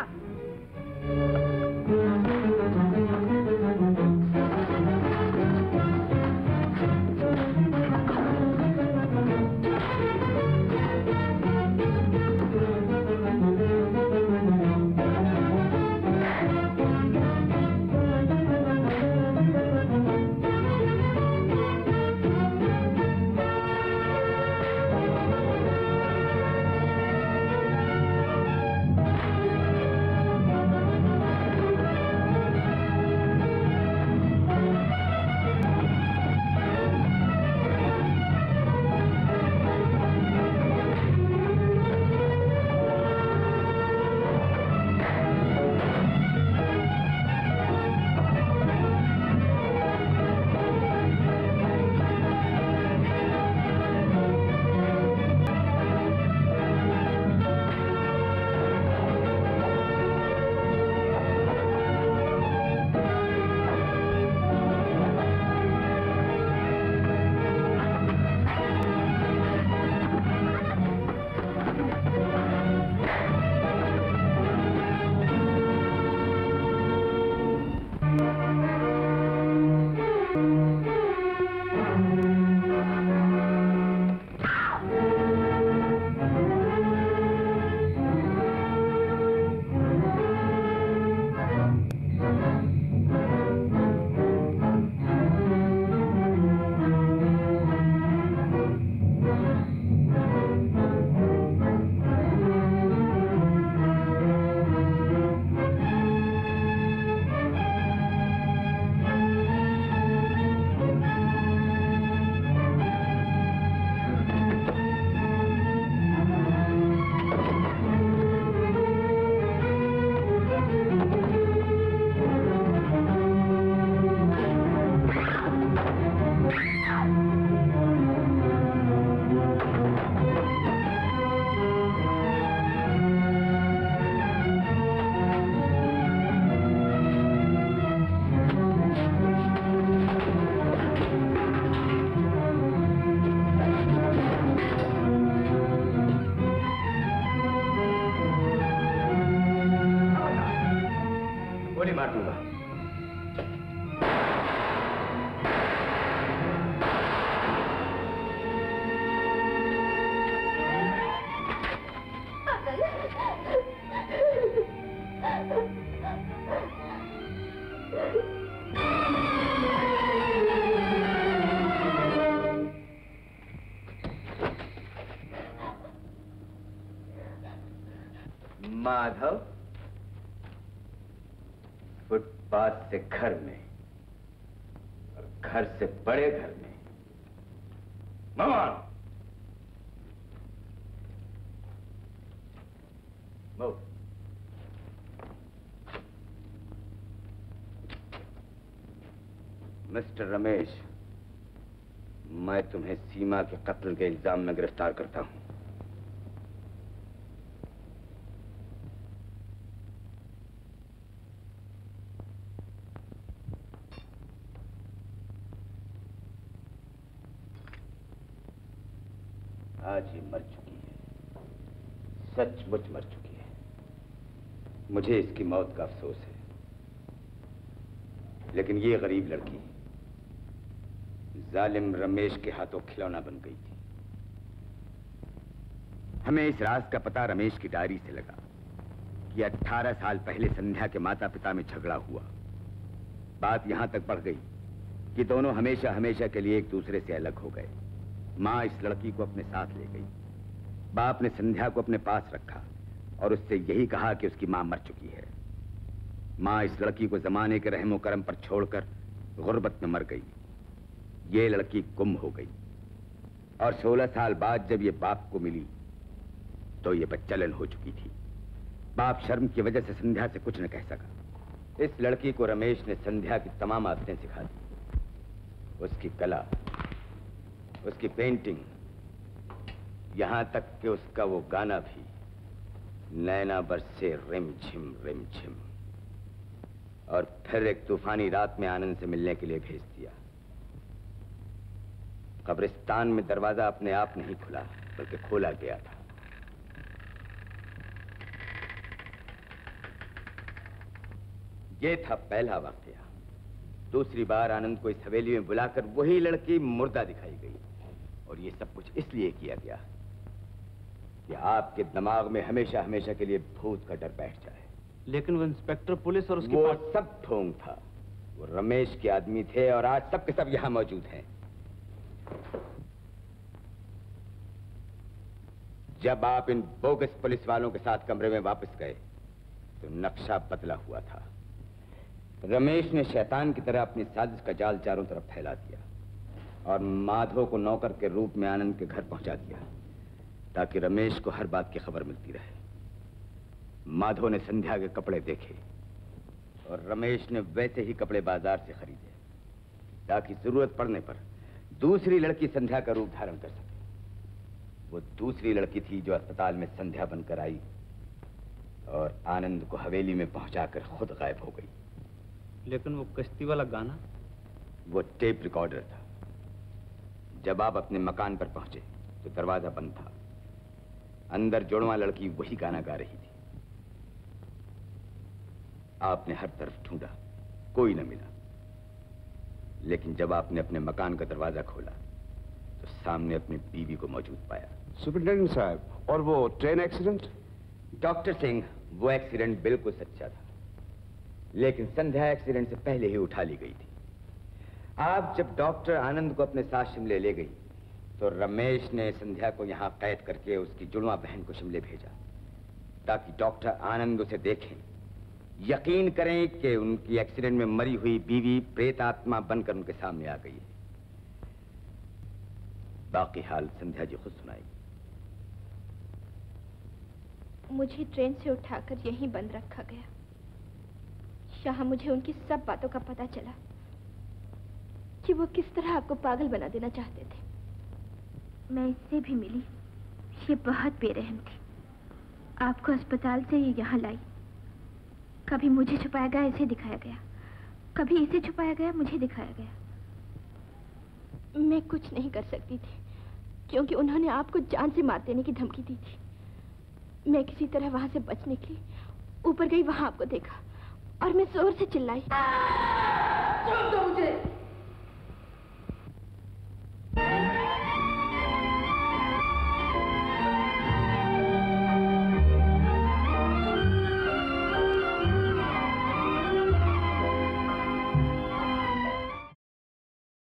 गोली मार दूंगा। माधव, फुटपाथ से घर में और घर से बड़े घर में। मोहन, मूव। मिस्टर रमेश, मैं तुम्हें सीमा के कत्ल के इल्जाम में गिरफ्तार करता हूं। आज ये मर चुकी है, सचमुच मर चुकी है। मुझे इसकी मौत का अफसोस है, लेकिन ये गरीब लड़की जालिम रमेश के हाथों खिलौना बन गई थी। हमें इस राज का पता रमेश की डायरी से लगा कि अठारह साल पहले संध्या के माता पिता में झगड़ा हुआ। बात यहां तक बढ़ गई कि दोनों हमेशा हमेशा के लिए एक दूसरे से अलग हो गए। मां इस लड़की को अपने साथ ले गई। बाप ने संध्या को अपने पास रखा और उससे यही कहा कि उसकी मां मर चुकी है। मां इस लड़की को जमाने के रहमो करम पर छोड़कर गुर्बत में मर गई। ये लड़की गुम हो गई और सोलह साल बाद जब ये बाप को मिली तो ये बच्चलन हो चुकी थी। बाप शर्म की वजह से संध्या से कुछ न कह सका। इस लड़की को रमेश ने संध्या की तमाम आदतें सिखा दी, उसकी कला, उसकी पेंटिंग, यहां तक कि उसका वो गाना भी, नैना बरसे रिमझिम रिमझिम। और फिर एक तूफानी रात में आनंद से मिलने के लिए भेज दिया। कब्रिस्तान में दरवाजा अपने आप नहीं खुला बल्कि खोला गया था। ये था पहला वाकया। दूसरी बार आनंद को इस हवेली में बुलाकर वही लड़की मुर्दा दिखाई गई और ये सब कुछ इसलिए किया गया कि आपके दिमाग में हमेशा हमेशा के लिए भूत का डर बैठ जाए। लेकिन वो इंस्पेक्टर पुलिस और उसकी वो सब ढोंग था। वो रमेश के आदमी थे और आज सब के सब यहां मौजूद हैं। जब आप इन बोगस पुलिस वालों के साथ कमरे में वापस गए तो नक्शा बदला हुआ था। रमेश ने शैतान की तरह अपनी साजिश का जाल चारों तरफ फैला दिया और माधव को नौकर के रूप में आनंद के घर पहुंचा दिया ताकि रमेश को हर बात की खबर मिलती रहे। माधव ने संध्या के कपड़े देखे और रमेश ने वैसे ही कपड़े बाजार से खरीदे ताकि जरूरत पड़ने पर दूसरी लड़की संध्या का रूप धारण कर सके। वो दूसरी लड़की थी जो अस्पताल में संध्या बनकर आई और आनंद को हवेली में पहुंचाकर खुद गायब हो गई। लेकिन वो कश्ती वाला गाना, वो टेप रिकॉर्डर था। जब आप अपने मकान पर पहुंचे तो दरवाजा बंद था। अंदर जुड़वा लड़की वही गाना गा रही थी। आपने हर तरफ ढूंढा, कोई न मिला। लेकिन जब आपने अपने मकान का दरवाजा खोला तो सामने अपनी बीवी को मौजूद पाया। सुपरिटेंडेंट साहब, और वो ट्रेन एक्सीडेंट? डॉक्टर सिंह, वो एक्सीडेंट बिल्कुल सच्चा था, लेकिन संध्या एक्सीडेंट से पहले ही उठा ली गई थी। आप जब डॉक्टर आनंद को अपने साथ शिमले ले गई तो रमेश ने संध्या को यहां कैद करके उसकी जुड़वा बहन को शिमले भेजा ताकि डॉक्टर आनंद उसे देखें, यकीन करें कि उनकी एक्सीडेंट में मरी हुई बीवी प्रेत आत्मा बनकर उनके सामने आ गई है। बाकी हाल संध्या जी खुद सुनाएगी। मुझे ट्रेन से उठाकर यहीं बंद रखा गया। यहाँ मुझे उनकी सब बातों का पता चला कि वो किस तरह आपको पागल बना देना चाहते थे। मैं इससे भी मिली, ये बहुत बेरहम थी। आपको अस्पताल से ये यहाँ लाई। कभी मुझे छुपाया गया, इसे दिखाया गया, कभी इसे छुपाया गया, मुझे दिखाया गया। मैं कुछ नहीं कर सकती थी क्योंकि उन्होंने आपको जान से मार देने की धमकी दी थी। मैं किसी तरह वहां से बच निकली, ऊपर गई, वहां आपको देखा और मैं जोर से चिल्लाई। छोड़ दो मुझे।